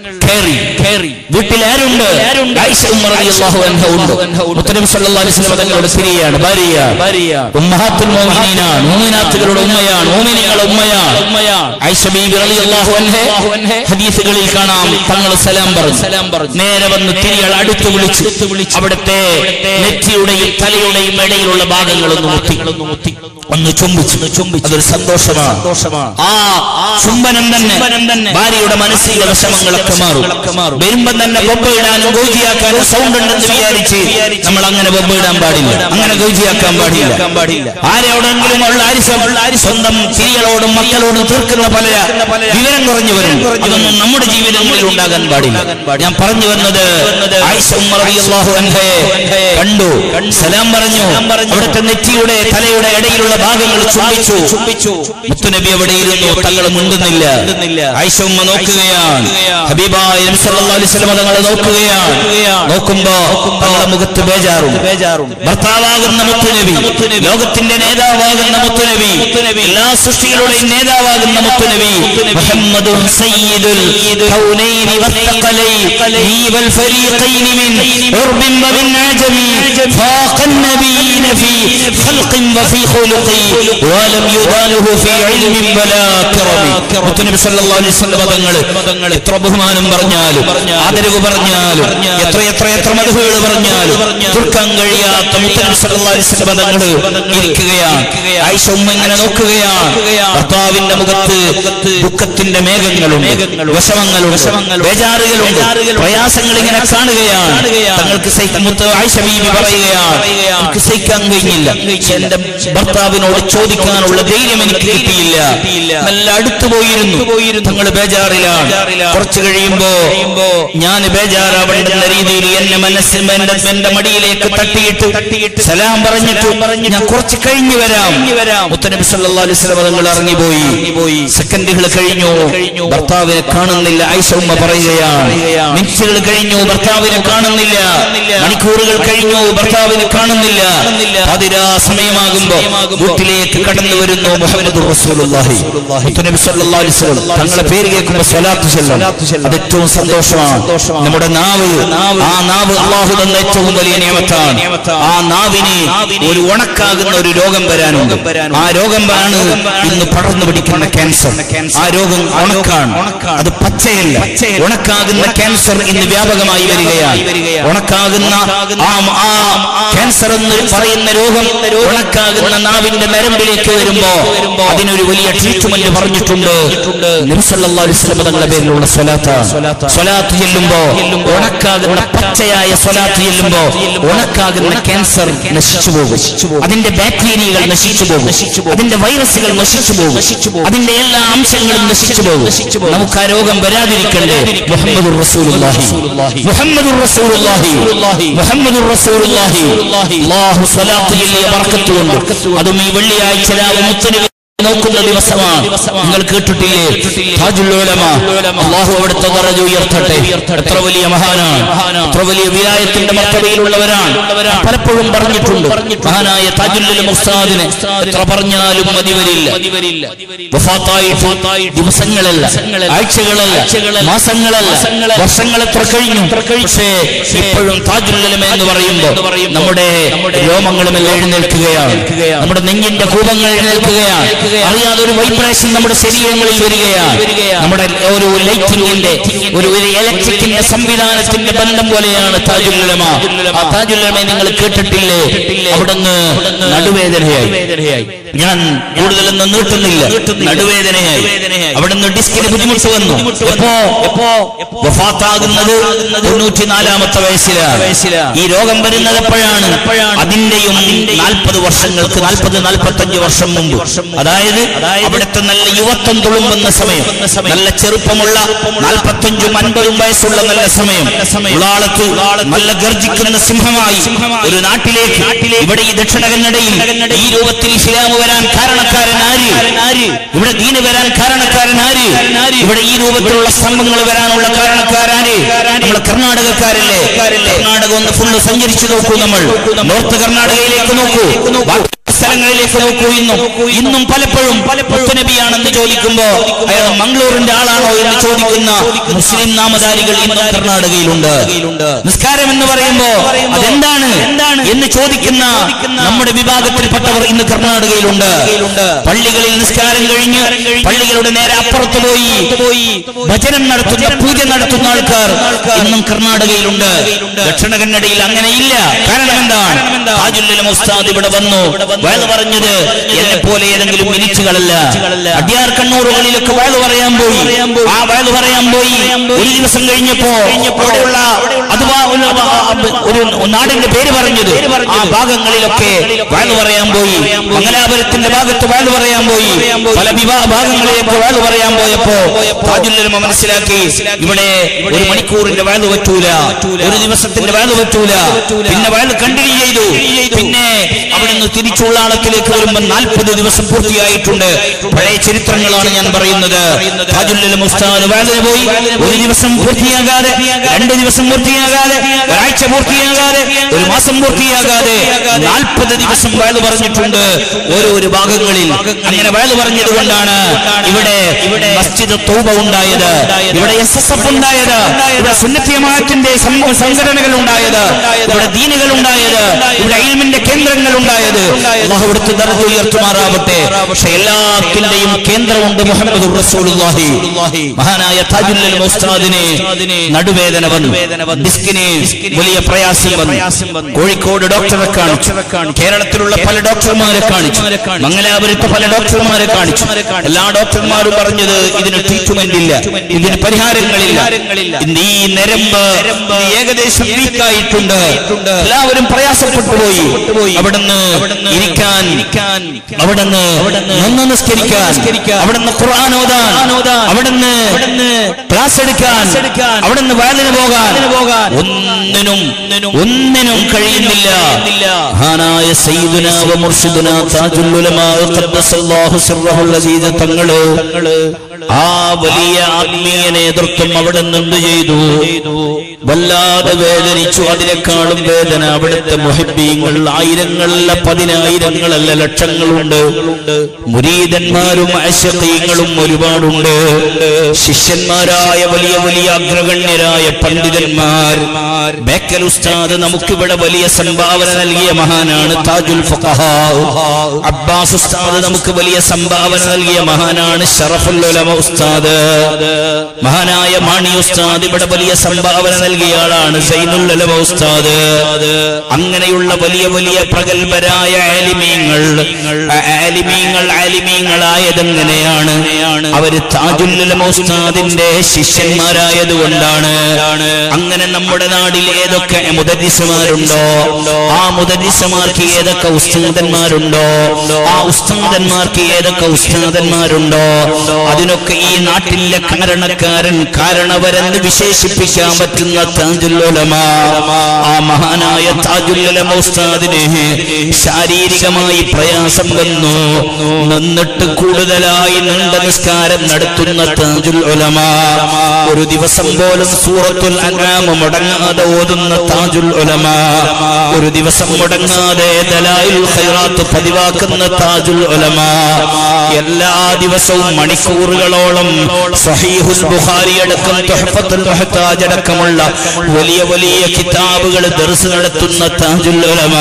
കയറി വീട്ടിൽ ആരുണ്ട്? ആയിഷ ഉമ്മ റളിയല്ലാഹു അൻഹ ഉണ്ട്. മുത്തുനബി സല്ലല്ലാഹു അലൈഹി വസല്ലം തങ്ങളുടെ സ്ത്രീയാണ്, ഭാര്യയാണ്, ഉമ്മഹാത്തുൽ മുഅ്മിനീനാണ്, മുഅ്മിനാത്തുകളുടെ ഉമ്മയാണ്, മുഅ്മിനീങ്ങളുടെ ഉമ്മയാണ്. ആയിഷ ബീബി റളിയല്ലാഹു അൻഹ ഹദീസുകളിൽ കാണാം, തങ്ങൾ സലാം പറഞ്ഞു. നേരെ വന്ന് തിരികൾ അടുത്ത് വിളിച്ച് അവിടുത്തെ നെറ്റിയുടെയും തലയുടെയും ഇടയിലുള്ള ഭാഗങ്ങളൊന്നും മുത്തി ഒന്ന് ചുംബിച്ചു. അതൊരു സന്തോഷമാണ്. ആ ചുംബനം തന്നെ ഭാര്യയുടെ മാനസിക വിഷമങ്ങളൊക്കെ മാറും. വരുമ്പം തന്നെ ബൊബ്ബയിടാനും ഗൗജിയാക്കാനും സൗണ്ട് ഉണ്ടെന്ന് വിചാരിച്ച് നമ്മൾ അങ്ങനെ ബൊബ്ബയിടാൻ പാടില്ല, അങ്ങനെ ഗൗജിയാക്കാൻ പാടില്ല. ആരെവിടെങ്കിലും ഉള്ള ആരിസം സ്വന്തം സ്ത്രീകളോടും മക്കളോടും തീർക്കുന്ന പല വിവരം കുറഞ്ഞു വരും. അതൊന്നും നമ്മുടെ ജീവിതങ്ങളിൽ ഉണ്ടാകാൻ പാടില്ല. ഞാൻ പറഞ്ഞു വന്നത്, ആയിഷ ഉമ്മ റളിയല്ലാഹു അൻഹയെ കണ്ടു, സലാം പറഞ്ഞു. അവിടുത്തെ നെറ്റിയുടെ തലയുടെ ഇടയിലുള്ള ഭാഗങ്ങൾ ചുംബിച്ചു. മുത്തുനബി അവിടെ ഇരുന്നു, തങ്ങൾ മുണ്ടുന്നില്ല. ആയിഷ ഉമ്മ നോക്കുകയാണ്. ഹബീബായ ഹബീബായ നബി സല്ലല്ലാഹു അലൈഹി വസല്ലം തങ്ങളെ നോക്കുകയാണ്. നോക്കുമ്പോ തങ്ങളുടെ മുഖത്ത് ബേജാറുണ്ട്. ഭർത്താവാകുന്ന മുത്തുനബി, ലോകത്തിന്റെ നേതാവാകുന്ന മുത്തുനബി, എല്ലാ സൃഷ്ടികളുടെയും നേതാവാകുന്ന മുത്തുനബി, മുഹമ്മദുൻ സയ്യിദുൽ കൗനൈനി വത്തഖലൈനി വൽ ഫരീഖൈനി മിൻ ഉർബിൻ വമിൻ അജമി ഫാഖൻ നബിയ്യിന ഫീ ഖൽഖിൻ വഫീ ഖുലുഖി വലം യുദാലുഹു ഫീ ഇൽമിൻ വലാ കിറമി. മുത്തുനബി സല്ലല്ലാഹു അലൈഹി വസല്ലം തങ്ങൾ എത്ര ബഹുമാനം പറഞ്ഞാലും ആദരവ് പറഞ്ഞാലും എത്ര എത്ര എത്ര മദ്ഹുകൾ പറഞ്ഞാലും തീർക്കാൻ കഴിയാത്ത മുത്തുനബി സല്ലല്ലാഹു അലൈഹി വസല്ലം തങ്ങൾ ഇരിക്കുകയാണ്. ആയിഷ ഉമ്മ ഇങ്ങനെ നോക്കുകയാണ്. ഭർത്താവിന്റെ മുഖത്ത് ദുഃഖത്തിന്റെ മേഘങ്ങളുണ്ട്, വിഷമങ്ങളുണ്ട്, ബേജാറുകളുണ്ട്, പ്രയാസങ്ങൾ ഇങ്ങനെ കാണുകയാണ്. തങ്ങൾക്ക് ആയിഷ ബീവി പറയുകയാണ്, എനിക്ക് സഹിക്കാൻ കഴിഞ്ഞില്ല, എന്റെ ഭർത്താവിനോട് ചോദിക്കാനുള്ള ധൈര്യം എനിക്ക് കിട്ടിയില്ല. നല്ല അടുത്തു പോയിരുന്നു, തങ്ങൾ ബേജാറിലാണ്. കുറച്ചു കഴിയുമ്പോ ഞാൻ ബേജാറാവേണ്ടുന്ന രീതിയിൽ എന്നെ മനസ്സിൽ എന്റെ മടിയിലേക്ക് തട്ടിയിട്ട് സലാം പറഞ്ഞിട്ട് ഞാൻ കുറച്ച് കഴിഞ്ഞു വരാം. മുത്തനബി സല്ലല്ലാഹു അലൈഹി വസല്ലം തങ്ങൾ ഇറങ്ങിപ്പോയി. സെക്കൻഡുകൾ കഴിഞ്ഞു, ഭർത്താവിനെ കാണുന്നില്ല. ആയിഷ ഉമ്മ പറയുകയാണ്, മിനിറ്റുകൾ കഴിഞ്ഞു, ഭർത്താവിനെ കാണുന്നില്ല. മണിക്കൂറുകൾ കഴിഞ്ഞു, ഭർത്താവിനെ കാണുന്നില്ല. പാതിരാ സമയമാകുമ്പോ വീട്ടിലേക്ക് കടന്നു വരുന്നു മുഹമ്മദുർ റസൂലുള്ളാഹി. മുത്തനബി സല്ലല്ലാഹു അലൈഹി വസല്ലം തങ്ങളുടെ പേര് കേൾക്കുമ്പോൾ സ്വലാത്ത് ചൊല്ലണം. അത് ഏറ്റവും സന്തോഷമാണ്. നമ്മുടെ നാവ്, ആ നാവ് അല്ലാഹു തന്ന ഏറ്റവും വലിയ നിയമത്താണ്. ആ നാവിന് ഒരു ഉണക്കാകുന്ന ഒരു രോഗം വരാനുണ്ട്. ആ രോഗമാണ് ഇന്ന് പടർന്നു പിടിക്കുന്ന ക്യാൻസർ. ആ രോഗം ഉണക്കാണ്, അത് പച്ചയല്ല. ഉണക്കാകുന്ന ക്യാൻസർ ഇന്ന് വ്യാപകമായി വരികയാണ്. ഉണക്കാകുന്ന ആ ക്യാൻസർ എന്ന് പറയുന്ന രോഗം ഉണക്കാകുന്ന നാവിന്റെ നരമ്പിലേക്ക് വരുമ്പോ അതിനൊരു വലിയ ട്രീറ്റ്മെന്റ് പറഞ്ഞിട്ടുണ്ട്. നബി സല്ലല്ലാഹു അലൈഹി വസല്ലം തങ്ങളുടെ പേരിലുള്ള സ്വലാത്ത് സ്വലാത്ത് ചെല്ലുമ്പോ ഉണക്കാകുന്ന പച്ചയായ സ്വലാത്ത് ചെല്ലുമ്പോ ഉണക്കാകുന്ന ക്യാൻസർ നശിച്ചു പോകും. അതിന്റെ ബാക്ടീരിയകൾ നശിച്ചു പോകും, അതിന്റെ വൈറസുകൾ നശിച്ചു പോകും, അതിന്റെ എല്ലാ അംശങ്ങളും നശിച്ചു പോകും. നമുക്ക് ആ രോഗം വരാതിരിക്കണ്ടേ? മുഹമ്മദുർ റസൂലുള്ളാഹി, മുഹമ്മദുർ റസൂലുള്ളാഹി, മുഹമ്മദുർ റസൂലുള്ളാഹി. അല്ലാഹു സ്വലാത്ത് ചൊല്ലിയ ബർക്കത്ത് കൊണ്ട്, അതും ഈ വെള്ളിയാഴ്ച രാവ് മുത്തനബി നോക്കുന്ന ദിവസമാണ്. നിങ്ങൾ കേട്ടിട്ടില്ലേ? താജുൽ ഉലമ, അല്ലാഹു അവിടുത്തെ ദറജ ഉയർത്തട്ടെ. എത്ര വലിയ മഹാനാണ്, എത്ര വലിയ വിലായത്തിന്റെ മർത്തബയിലുള്ളവരാണ്. പലപ്പോഴും പറഞ്ഞിട്ടുണ്ട്, മഹാനായ താജുൽ ഉലമ ഉസ്താദിനെ എത്ര പറഞ്ഞാലും മതി വരില്ല. വഫാത്തായിട്ട് ദിവസങ്ങളല്ല, ആഴ്ചകളല്ല, മാസങ്ങളല്ല, വർഷങ്ങൾ എത്ര കഴിഞ്ഞു. പക്ഷേ ഇപ്പോഴും താജുൽ ഉലമ എന്ന് പറയുമ്പോൾ നമ്മുടെ രോമങ്ങളുമെല്ലാം എഴുന്നേൽക്കുകയാണ്, നമ്മുടെ നെഞ്ഞിന്റെ കൂപങ്ങൾ എഴുന്നേൽക്കുകയാണ്. അറിയാതെ ഒരു വൈബ്രേഷൻ നമ്മുടെ ശരീരങ്ങളിൽ വരികയാണ്. നമ്മുടെ ഒരു ലൈറ്റിംഗിന്റെ ഒരു ഇലക്ട്രിക്കിന്റെ സംവിധാനത്തിന്റെ ബന്ധം പോലെയാണ് താജുൽ ഉലമ. ആ താജുൽ ഉലമയെ നിങ്ങൾ കേട്ടിട്ടില്ലേ? അവിടുന്ന് നടുവേദനയായി. ഞാൻ കൂടുതലൊന്നും നീട്ടുന്നില്ല, നടുവേദനയായി. അവിടുന്ന് ഡിസ്കിന് ബുദ്ധിമുട്ട് വന്നു. എപ്പോ വഫാത്താകുന്നത് തൊണ്ണൂറ്റിനാലാമത്തെ വയസ്സിലാണ്. ഈ രോഗം വരുന്നത് എപ്പോഴാണ്? അതിന്റെയും നാൽപ്പത് വർഷങ്ങൾക്ക് നാൽപ്പത് നാൽപ്പത്തഞ്ച് വർഷം മുമ്പ്. അതായത് അവിടുത്തെ നല്ല യുവത്വം തുളുമ്പുന്ന സമയം, നല്ല ചെറുപ്പമുള്ള നാൽപ്പത്തഞ്ചും അൻപതും വയസ്സുള്ള നല്ല സമയം. ഉളാളത്ത് നല്ല ഗർജിക്കുന്ന സിംഹമായി ഒരു നാട്ടിലേക്ക്, ഇവിടെ ഈ ദക്ഷിണ കന്നഡയിൽ ഈ രൂപത്തിൽ ഇസ്ലാം വരാൻ കാരണക്കാരൻ ആര്? ഇവിടെ ദീന് വരാൻ കാരണക്കാരൻ ആര്? ഇവിടെ ഈ രൂപത്തിലുള്ള സ്തംഭങ്ങൾ വരാനുള്ള കാരണക്കാരാര്? നമ്മുടെ കർണാടകക്കാരല്ലേ? കർണാടക ഒന്ന് ഫുള്ള് സഞ്ചരിച്ചു നോക്കൂ. നമ്മൾ നോർത്ത് കർണാടകയിലേക്ക് നോക്കൂ, സ്ഥലങ്ങളിലേക്ക് നോക്കൂ. ഇന്നും ഇന്നും പലപ്പോഴും മുത്തുനബിയാണെന്ന് ചോദിക്കുമ്പോ അയാൾ മംഗളൂരിന്റെ ആളാണോ എന്ന് ചോദിക്കുന്ന മുസ്ലിം നാമധാരികൾ ഇന്നും കർണാടകയിലുണ്ട്. നിസ്കാരം എന്ന് പറയുമ്പോ അതെന്താണ് എന്ന് ചോദിക്കുന്ന നമ്മുടെ വിഭാഗത്തിൽപ്പെട്ടവർ ഇന്ന് കർണാടകയിലുണ്ട്. പള്ളികളിൽ നിസ്കാരം കഴിഞ്ഞ് പള്ളികളുടെ നേരെ അപ്പുറത്ത് പോയി ഭജനം നടത്തുന്ന, പൂജ നടത്തുന്ന ആൾക്കാർ ഇന്നും കർണാടകയിലുണ്ട്. ദക്ഷിണ കന്നഡയിൽ അങ്ങനെയില്ല. കാരണം എന്താണ്? താജുൽ ഉലമ ഉസ്താദ് ഇവിടെ വന്നു വയൽ പറഞ്ഞത് എന്നെ പോലെ ഏതെങ്കിലും മിനിറ്റുകളല്ല. അടിയാർ കണ്ണൂറുകളിലൊക്കെ വയൽ പറയാൻ പോയി. ആ വയൽ പറയാൻ പോയി ഒരു ദിവസം കഴിഞ്ഞപ്പോ അവിടെയുള്ള അഥവാ ഒരു നാടിന്റെ പേര് പറഞ്ഞത് ആ ഭാഗങ്ങളിലൊക്കെ വയൽ പറയാൻ പോയി. മംഗലാപുരത്തിന്റെ ഭാഗത്ത് വയൽ പറയാൻ പോയി. പല വിവാഹ ഭാഗങ്ങളിലേക്ക് വയൽ പറയാൻ പോയപ്പോ താജുൽ ഉലമ മനസ്സിലാക്കി, ഇവിടെ ഒരു മണിക്കൂറിന്റെ വയൽ പറ്റൂല, ഒരു ദിവസത്തിന്റെ വയൽ പറ്റൂല. പിന്നെ വയൽ കണ്ടിന്യൂ ചെയ്തു. പിന്നെ അവിടെ നിന്ന് തിരിച്ചുള്ളാളത്തിലേക്ക് വരുമ്പോൾ നാൽപ്പത് ദിവസം പൂർത്തിയായിട്ടുണ്ട്. പഴയ ചരിത്രങ്ങളാണ് ഞാൻ പറയുന്നത്. താജുൽ ഉലമ ഉസ്താദ് വഅദിന് പോയി. ഒരു ദിവസം പൂർത്തിയാകാതെ, രണ്ട് ദിവസം പൂർത്തിയാകാതെ, ഒരാഴ്ച പൂർത്തിയാകാതെ, ഒരു മാസം പൂർത്തിയാകാതെ നാൽപ്പത് ദിവസം വഅദ് പറഞ്ഞിട്ടുണ്ട് ഓരോരോ ഭാഗങ്ങളിൽ. അങ്ങനെ വഅദ് പറഞ്ഞത് കൊണ്ടാണ് ഇവിടെ മസ്ജിദ് തൗബ ഉണ്ടായത്, ഇവിടെ എസ് എസ് എഫ് ഉണ്ടായത്, ഇവിടെ സുന്നത്ത് ജമാഅത്തിന്റെ സംഘടനകൾ ഉണ്ടായത്, ഇവിടെ ദീനുകൾ ഉണ്ടായത്, ഇവിടെ ഇൽമിന്റെ കേന്ദ്രങ്ങൾ ഉണ്ടായത്. അല്ലാഹു അവിടുത്തെ ദർജ ഉയർത്തുമാറാവട്ടെ. പക്ഷേ എല്ലാത്തിന്റെയും കേന്ദ്രമുണ്ട് മുഹമ്മദുർ റസൂലുള്ളാഹി. മഹാനായ താജുൽ ഉലമ ഉസ്താദിനെ നടുവേദന വന്നു, ഡിസ്കിന് വലിയ പ്രയാസം വന്നു. കോഴിക്കോട് ഡോക്ടറെ കാണിച്ചു, കേരളത്തിലുള്ള പല ഡോക്ടർമാരെ കാണിച്ചു, മംഗലാപുരത്ത് പല ഡോക്ടർമാരെ കാണിച്ചു. എല്ലാ ഡോക്ടർമാരും പറഞ്ഞത് ഇതിന് ട്രീറ്റ്മെന്റ് ഇല്ല, ഇതിന് പരിഹാരങ്ങളില്ല, ഈ നരമ്പ് ഏകദേശം വീക്കായിട്ടുണ്ട്. എല്ലാവരും പ്രയാസപ്പെട്ടു പോയി. അവിടുന്ന് ഇരിക്കാൻ, അവിടുന്ന് നിന്ന് നിസ്കരിക്കാൻ, അവിടുന്ന് ഖുർആൻ ഓതാൻ, അവിടുന്ന് ക്ലാസ് എടുക്കാൻ, അവിടുന്ന് വഅദിന് പോകാൻ ഒന്നിനും ഒന്നിനും കഴിയുന്നില്ല. മഹാനായ സയ്യിദുനാ വ മുർഷിദുനാ താജുൽ ഉലമാ ഖദ്ദസല്ലാഹു സിർറഹുൽ അസീസ് തങ്ങള് ആ വലിയ ആത്മീയ നേതൃത്വം അവിടെ നിന്ന് ചെയ്തു. വല്ലാതെ വേദനിച്ചു. അതിനേക്കാളും വേദന അവിടുത്തെ മുഹിബ്ബീങ്ങൾ ആയിരങ്ങളല്ല, പതിനായിരങ്ങളല്ല, ലക്ഷങ്ങളുണ്ട്. മുരീദന്മാരും അശ്ശഖീങ്ങളും ഒരുപാടുണ്ട്. ശിഷ്യന്മാരായ വലിയ വലിയ അഗ്രഗണ്യരായ പണ്ഡിതന്മാർ. ബേക്കൽ ഉസ്താദ് നമുക്കിവിടെ വലിയ സംഭാവന നൽകിയ മഹാനാണ്. താജുൽ ഫഖഹാ അബ്ബാസ് ഉസ്താദ് നമുക്ക് വലിയ സംഭാവന നൽകിയ മഹാനാണ്. ശറഫുൽ ഉലമ ഉസ്താദ്, മഹാനായ മാണി ഉസ്താദ് ഇവിടെ വലിയ സംഭാവന നൽകിയ ആളാണ്. സൈനുൽ ഉലമ ഉസ്താദ്. അങ്ങനെയുള്ള വലിയ വലിയ പ്രഗൽഭരായ ആലിമീങ്ങൾ, ആലിമീങ്ങൾ ആലിമീങ്ങളായതെങ്ങനെയാണ്? അവര് താജുൽ ഉലമ ഉസ്താദിന്റെ ശിഷ്യന്മാരായതുകൊണ്ടാണ്. അങ്ങനെ നമ്മുടെ നാട്ടിൽ ഏതൊക്കെ മുദരിസുമാരുണ്ടോ, ആ മുദരിസുമാർക്ക് ഏതൊക്കെ ഉസ്താദന്മാരുണ്ടോ, ആ ഉസ്താദന്മാർക്ക് ഏതൊക്കെ ഉസ്താദന്മാരുണ്ടോ, അതിനൊക്കെ ഈ നാട്ടിലെ കാരണക്കാരൻ, കാരണവരെന്ന് വിശേഷിപ്പിക്കാൻ പറ്റുന്ന താജുൽ ഉലമ, ആ മഹാനായ താജുൽ ഉലമ ഉസ്താദിന് ശാരീരികമായി പ്രയാസം വന്നു. നിന്നിട്ട് കൂടുതലായി നീണ്ട നിസ്കാരം നടത്തുന്ന താജുൽ ഉലമ, ഒരു ദിവസം പോലും സൂറത്തുൽ അൻആം മുടങ്ങാതെ ഓതുന്ന താജുൽ ഉലമ, ഒരു ദിവസം മുടങ്ങാതെ ദലായിലുൽ ഖൈറാത്ത് പതിവാക്കുന്ന താജുൽ ഉലമ, എല്ലാ ദിവസവും മണിക്കൂറുകളോളം സഹീഹുൽ ബുഖാരി അടക്കം തുഹ്ഫത്തുൽ മുഹ്താജ് അടക്കമുള്ള വലിയ വലിയ കിതാബുകൾ ദർസ് നടത്തുന്ന താജുൽ ഉലമ.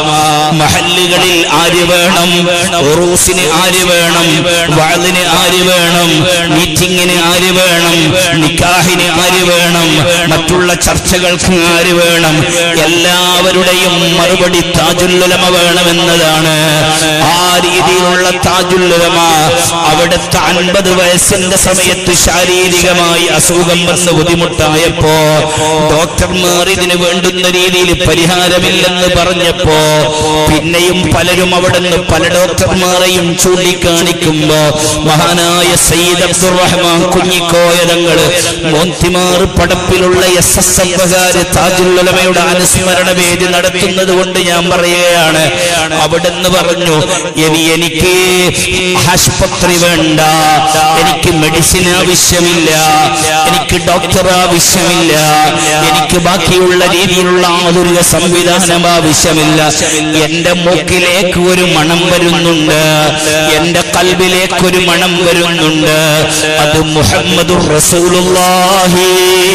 മഹല്ലുകളിൽ ആര് വേണം, ഉറൂസിന് ആര് വേണം, വഅദിന് ആര് വേണം, മീറ്റിംഗിന് ആര് വേണം, നിക്കാഹിന് ആര് വേണം, മറ്റുള്ള ചർച്ചകൾക്ക് ആര് വേണം, എല്ലാവരുടെയും മറുപടി താജുൽ ഉലമ വേണമെന്നതാണ്. ആ രീതിയിലുള്ള താജുൽ ഉലമ അവിടുത്തെ അൻപത് വയസ്സിന്റെ സമയത്ത് ശാരീരികമായി അസുഖം വന്ന് ബുദ്ധിമുട്ടായപ്പോ ഡോക്ടർമാർ ഇതിന് വേണ്ടുന്ന രീതിയിൽ പരിഹാരമില്ലെന്ന് പറഞ്ഞപ്പോ പിന്നെയും പലരും അവിടുന്ന് പല ഡോക്ടർമാരെയും ചൂണ്ടിക്കാണിക്കുമ്പോ മഹാനായ സയ്യിദ് അബ്ദുറഹ്മാൻ കുഞ്ഞിക്കോയ തങ്ങൾ മോന്തിമാർ പടപ്പിലുള്ള എസ് എസ് എഫുകാര് താജുൽ ഉലമയുടെ അനുസ്മരണ വേദി നടത്തുന്നത് കൊണ്ട് ഞാൻ പറയുകയാണ്, അവിടുന്ന് പറഞ്ഞു, ഇനി എനിക്ക് ആശുപത്രി വേണ്ട, എനിക്ക് മെഡിസിൻ ആവശ്യമില്ല, എനിക്ക് ഡോക്ടർ ആവശ്യമില്ല, എനിക്ക് ബാക്കിയുള്ള രീതിയിലുള്ള ആധുനിക സംവിധാനം ആവശ്യമില്ല. എന്റെ മൂക്കിലേക്ക് ഒരു മണം വരുന്നുണ്ട്, എന്റെ കൽബിലേക്ക് ഒരു മണം വരുന്നുണ്ട്, അത് മുഹമ്മദുർ റസൂലുള്ളാഹി,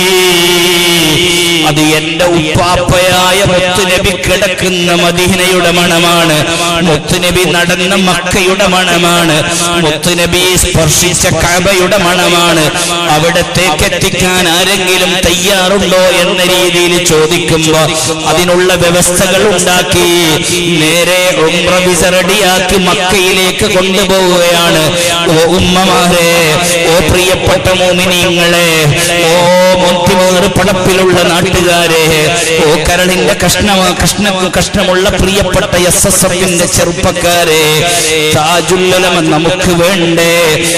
അത് എന്റെ ഉപ്പാപ്പയായ മുത്തുനബി കിടക്കുന്ന മദീനയുടെ മണമാണ്, മുത്തുനബി നടന്ന മക്കയുടെ മണമാണ്, മുത്തുനബി സ്പർശിച്ച കഅബയുടെ മണമാണ്. അവിടത്തേക്ക് എത്തിക്കാൻ ആരെങ്കിലും തയ്യാറുണ്ടോ എന്ന രീതിയിൽ ചോദിക്കുമ്പോ അതിനുള്ള വ്യവസ്ഥകൾ ഉണ്ടാക്കി നേരെ ഉംറ വിസ റെഡിയാക്കി മക്കയിലേക്ക് കൊണ്ടുപോവുകയാണ്. ഓ ഉമ്മമാരെ, ഓ പ്രിയപ്പെട്ട മോമിനീങ്ങളെ, ഓ മോന്തിമാർ പടപ്പിലുള്ള നാട്ടുകാരെ, ഓ കരളിന്റെ കഷ്ണ കഷ്ണ കഷ്ണമുള്ള പ്രിയപ്പെട്ട എസ് എസ് എഫിന്റെ ചെറുപ്പക്കാരെ, താജുൽ ഉലമ നമുക്ക് വേണ്ടേ?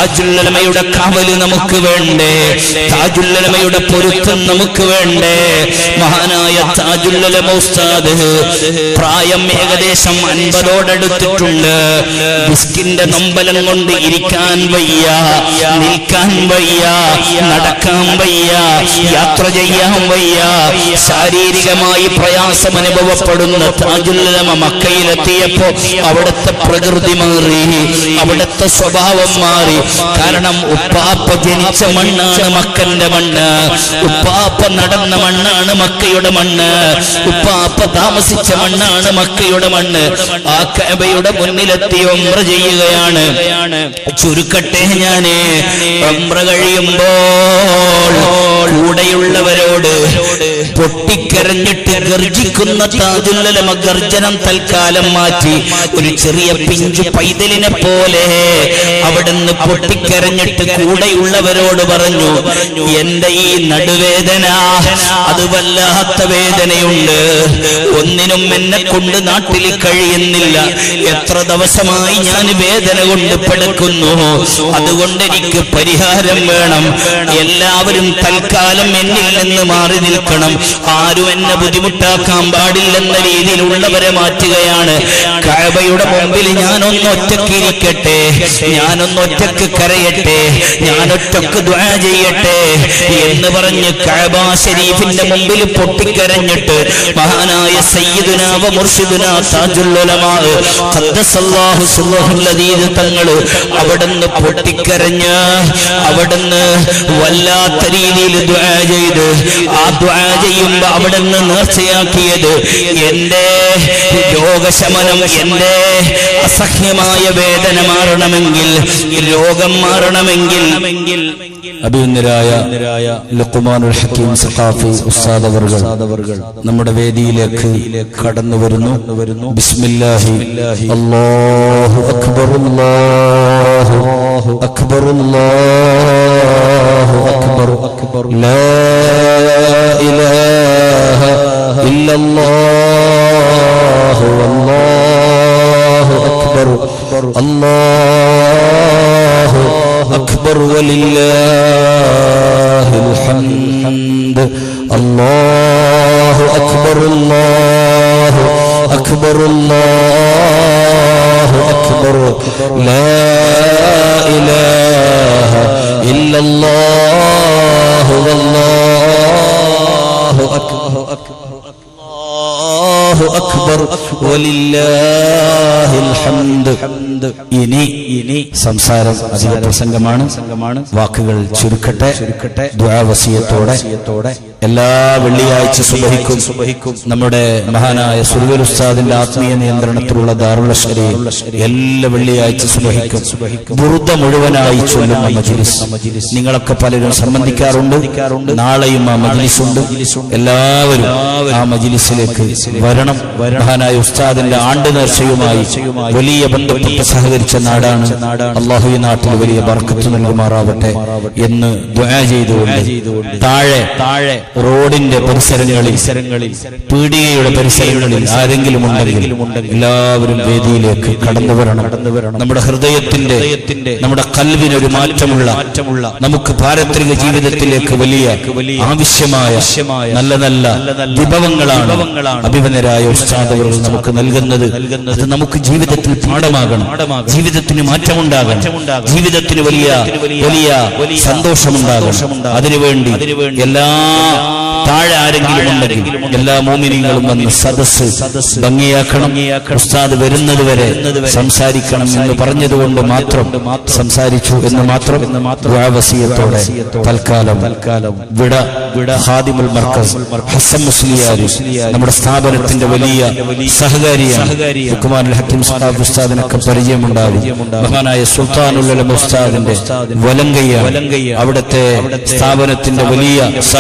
താജുൽ ഉലമയുടെ കാവല് നമുക്ക് വേണ്ടേ? താജുൽ ഉലമയുടെ പൊരുത്തം നമുക്ക് വേണ്ടേ? മഹാനായ താജുൽ ഉലമ ഉസ്താദ് പ്രായം ഏകദേശം അൻപതോടടുത്തിട്ടുണ്ട്. ബിസ്കിന്റെ നമ്പലം കൊണ്ട് ഇരിക്കാൻ വയ്യ, നിൽക്കാൻ വയ്യ, നടക്കാൻ വയ്യ, യാത്ര ചെയ്യാൻ വയ്യ. ശാരീരികമായി പ്രയാസം അനുഭവപ്പെടുന്ന താജുൽ ഉലമ മക്കയിലെത്തിയപ്പോ അവിടുത്തെ പ്രകൃതി മാറി, അവിടുത്തെ സ്വഭാവം മാറി. കാരണം ഉപ്പാപ്പ ജനിച്ച മണ്ണാണ് മക്കന്റെ മണ്ണ്, ഉപ്പാപ്പ നടന്ന മണ്ണാണ് മക്കയുടെ മണ്ണ്, ഉപ്പാപ്പ താമസിച്ച മണ്ണാണ് മക്കയുടെ മണ്ണ്. ആ കഅബയുടെ മുന്നിലെത്തി ഉംറ ചെയ്യുകയാണ്. ചുരുക്കട്ടെ, ഞാന് ഉംറ കഴിയുമ്പോൾ കൂടെയുള്ളവരോട് പൊട്ടിക്കരഞ്ഞിട്ട് ഗർജിക്കുന്ന താജുൽ ഉലമ ഗർജനം തൽക്കാലം മാറ്റി ഒരു ചെറിയ പിഞ്ചു പൈതലിനെ പോലെ അവിടുന്ന് പൊട്ടിക്കരഞ്ഞിട്ട് കൂടെയുള്ളവരോട് പറഞ്ഞു, എന്റെ ഈ നടുവേദന അത് വല്ലാത്ത വേദനയുണ്ട്, ഒന്നിനും എന്നെ കൊണ്ട് നാട്ടിൽ കഴിയുന്നില്ല, എത്ര ദിവസമായി ഞാൻ വേദന കൊണ്ട് പെടുക്കുന്നു, അതുകൊണ്ട് എനിക്ക് പരിഹാരം വേണം, എല്ലാവരും തൽക്കാലം എന്നിൽ നിന്ന് മാറി നിൽക്കണം, ആരും എന്നെ ബുദ്ധിമുട്ടാക്കാൻ പാടില്ലെന്ന രീതിയിലുള്ളവരെ മാറ്റുകയാണ്. കഅബയുടെ മുമ്പിൽ ഞാനൊന്ന് ഒറ്റയ്ക്ക് ഇരിക്കട്ടെ, ഞാനൊന്ന് ഒറ്റയ്ക്ക് കരയട്ടെ, ഞാനൊറ്റക്ക് ദുആ ചെയ്യട്ടെ എന്ന് പറഞ്ഞ് കഅബ ശരീഫിന്റെ മുമ്പിൽ പൊട്ടിക്കരഞ്ഞിട്ട് മഹാനായ സയ്യിദുനാ വ മുർഷിദുനാ താജുൽ ഉലമാ ഖദ്ദസല്ലാഹു സുബ്ഹാനഹു ലദീദ് തങ്ങൾ അവിടുന്ന് പൊട്ടിക്കരഞ്ഞ് അവിടുന്ന് വല്ലാത്ത രീതിയിൽ ദുആ ചെയ്ത്, ആ ദുആ ചെയ്യുമ്പോ അവിടുന്ന് നേർച്ചയാക്കിയത്, എന്റെ രോഗശമനം, എന്റെ അസഹ്യമായ വേദന മാറണമെങ്കിൽ, രോഗം മാറണമെങ്കിൽ അഭിനന്ദരായ ലുഖ്മാനുൽ ഹക്കീം സഖാഫി ഉസ്താദ് അവർകൾ നമ്മുടെ വേദിയിലേക്ക് കടന്നു വരുന്നു. ബിസ്മില്ലാഹി അല്ലാഹു അക്ബർ അല്ലാഹു അക്ബർ അല്ലാഹു അക്ബർ ലാ ഇലാഹ ഇല്ലല്ലാഹു വല്ലാഹു അക്ബർ അല്ലാഹു അക്ബർ വലില്ലാഹിൽ ഹംദ് അല്ലാഹു അക്ബർ അല്ലാഹു അക്ബർ അല്ലാഹു അക്ബർ ലാ ഇലാഹ ഇല്ലല്ലാഹു വല്ലാഹു അക്ബർ അല്ലാഹു അക്ബർ വലില്ലാഹിൽ ഹംദ്. ഇനി ഇനി സംസാരം അധിക പ്രസംഗമാണ്, വാക്കുകൾ ചുരുക്കട്ടെ ചുരുക്കട്ടെ ദുആ വസിയത്തോടെ എല്ലാ വെള്ളിയാഴ്ച സുബഹിക്കും സുബഹിക്കും നമ്മുടെ മഹാനായ സുർവൽ ഉസ്താദിന്റെ ആത്മീയ നിയന്ത്രണത്തിലുള്ള ദാറുൽ അശ്ശരീഫ് എല്ലാ വെള്ളിയാഴ്ച സുബഹിക്കും ബുർദ മുഴുവനായി ചൊല്ലുന്ന മജ്ലിസ് നിങ്ങളൊക്കെ പലരും സംബന്ധിക്കാറുണ്ട്. നാളെയും ആ മജ്ലിസ് ഉണ്ട്. എല്ലാവരും ആ മജ്ലിസിലേക്ക് വരണം. മഹാനായ ഉസ്താദിന്റെ ആണ്ട് നേർച്ചയുമായി വലിയ ബന്ധപ്പെട്ട് സഹകരിച്ച നാടാണ്. അല്ലാഹു ഈ നാട്ടിൽ വലിയ ബർക്കത്ത് നൽകുമാറാവട്ടെ എന്ന് ദുആ ചെയ്തുകൊണ്ട് താഴെ താഴെ റോഡിന്റെ പരിസരങ്ങളിൽ പീടികയുടെ പരിസരങ്ങളിൽ ആരെങ്കിലും ഉണ്ടെങ്കിൽ എല്ലാവരും വേദിയിലേക്ക് കടന്നു വരണം. നമ്മുടെ ഹൃദയത്തിന്റെ നമ്മുടെ കൽവിന് ഒരു മാറ്റമുള്ള നമുക്ക് പാരത്രിക ജീവിതത്തിലേക്ക് വലിയ ആവശ്യമായ നല്ല നല്ല വിഭവങ്ങളാണ് അഭിമന്യരായ ഉസ്താദുകൾ നമുക്ക് നൽകുന്നത്. അത് നമുക്ക് ജീവിതത്തിൽ പാഠമാകണം, ജീവിതത്തിന് മാറ്റമുണ്ടാകണം, ജീവിതത്തിന് വലിയ വലിയ സന്തോഷമുണ്ടാകണം. അതിനുവേണ്ടി എല്ലാ താഴെ ആരെങ്കിലും ഉണ്ടെങ്കിൽ എല്ലാ മോമിനികളും വന്ന് സദസ്സ് ഭംഗിയാക്കണം. ഉസ്താദ് വരുന്നത് വരെ സംസാരിക്കണം എന്ന് പറഞ്ഞതുകൊണ്ട് മാത്രം സംസാരിച്ചു എന്ന് മാത്രം വസിയത്തോടെ തൽക്കാലം വിട വിട ഖാദിമുൽ മർക്കസ് ഹസൻ മുസ്ലിയാരി നമ്മുടെ സ്ഥാപനത്തിന്റെ വലിയ സഹകാരിയാണ്. ലുഖ്മാനുൽ ഹക്കീം സഖാഫി ഉസ്താദിനൊക്കെ പരിചയമുണ്ടാകും. മഹാനായ സുൽത്താനുൽ ഉലമ ഉസ്താദിന്റെ വലങ്കയ്യാണ്. അവിടുത്തെ സ്ഥാപനത്തിന്റെ വലിയ സഹകാരി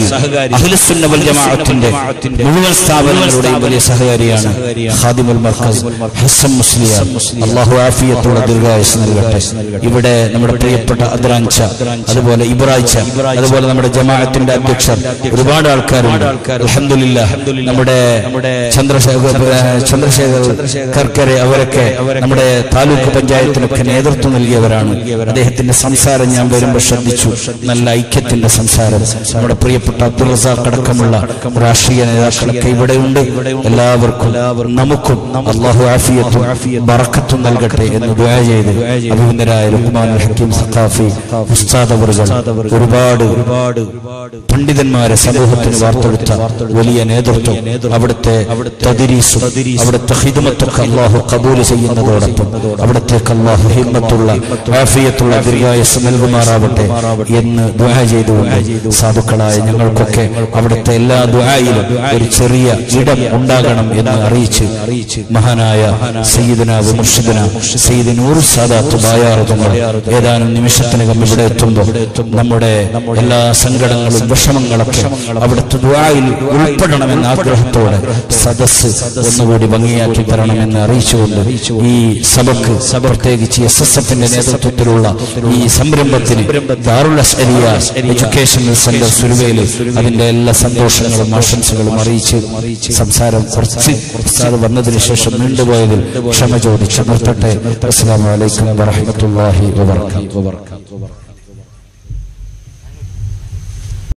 അഹ്ലുസുന്ന വൽ ജമാഅത്തിന്റെ മുഴുവൻ സ്ഥാപനങ്ങളുടെയും വലിയ സഹകാരിയാണ് ഖാദിമുൽ മർക്കസ് ഹസൻ മുസ്ലിയാർ. അല്ലാഹു ആഫിയത്തുള്ള ദീർഘായുസ്സ് നൽകട്ടെ. ഇവിടെ നമ്മുടെ പ്രിയപ്പെട്ട അദ്രാൻച, അതുപോലെ ഇബ്രായിച്ച, അതുപോലെ നമ്മുടെ ജമാഅത്തിന്റെ അധ്യക്ഷർ ഒരുപാട് ആൾക്കാരുണ്ട്. അൽഹംദുലില്ലാഹ് നമ്മുടെ ചന്ദ്രശേഖർ ചന്ദ്രശേഖർ കർക്കരെ അവരൊക്കെ നമ്മുടെ താലൂക്ക് പഞ്ചായത്തിനൊക്കെ നേതൃത്വം നൽകിയവരാണ്. അദ്ദേഹത്തിന്റെ സംസാരം ഞാൻ വരുമ്പോൾ ശ്രദ്ധിച്ചു. നല്ല ഐക്യത്തിന്റെ സംസാരം. നമ്മുടെ പ്രിയപ്പെട്ട അബ്ദുൾ റസാഖ് അടക്കമുള്ള രാഷ്ട്രീയ നേതാക്കളൊക്കെ ഇവിടെയുണ്ട്. എല്ലാവർക്കും നമുക്കും അല്ലാഹു ആഫിയത്തും ബറക്കത്തും നൽകട്ടെ എന്ന് ദുആ ചെയ്ത് അഭിനന്ദനായ ലുഖ്മാനുൽ ഹക്കീം സഖാഫി ഉസ്താദ് അവറുകൾ ഒരുപാട് പണ്ഡിതന്മാരെ സമൂഹത്തിന് വാർത്തെടുത്ത വലിയ നേതൃത്വം, അവിടുത്തെ തദ്രീസും അവിടുത്തെ ഖിദ്മത്തൊക്കെ അല്ലാഹു ഖബൂൽ ചെയ്യുന്നതോടൊപ്പം അവിടത്തേക്ക് അല്ലാഹു ഹിമ്മത്തുള്ള ആഫിയത്തുള്ള ദീർഘായുസ്സ് നൽകുമാറാവട്ടെ എന്ന് ദുആ ചെയ്തുകൊണ്ട് സാധുക്കളായ ഞങ്ങൾക്കൊക്കെ അവിടുത്തെ എല്ലാ ദുആയിലും ഒരു ചെറിയ ഇടം ഉണ്ടാകണം എന്ന് അറിയിച്ച് മഹാനായ സയ്യിദുനാ വ മുർഷിദുനാ സയ്യിദ് നൂറുൽ സാദാത്ത് ബായാർ തങ്ങൾ ഏതാനും നിമിഷത്തിനകം ഇവിടെ എത്തുമ്പോൾ നമ്മുടെ എല്ലാ സങ്കടങ്ങളും വിഷമങ്ങളൊക്കെ അവിടുത്തെ ദുആയിൽ ഉൾപ്പെടണമെന്ന ആഗ്രഹത്തോടെ സദസ്സ് ഒന്നുകൂടി ഭംഗിയാക്കി തരണമെന്ന് അറിയിച്ചുകൊണ്ട് ഈ സഭക്ക് പ്രത്യേകിച്ച് എസ് എസ് എഫിന്റെ നേതൃത്വത്തിലുള്ള ഈ സംരംഭത്തിന് ദാറുൽ അസ്അരിയ എഡ്യൂക്കേഷണൽ സെന്റർ സുരുവയിൽ അതിന്റെ എല്ലാ സന്തോഷങ്ങളും ആശംസകളും അറിയിച്ച് സംസാരം കുറച്ച് ഉസ്താദ് വന്നതിന് ശേഷം നീണ്ടുപോയതിൽ ക്ഷമ ചോദിച്ച് നിർത്തട്ടെ. അസ്സലാമു അലൈക്കും വറഹ്മത്തുള്ളാഹി വബറകാതുഹു.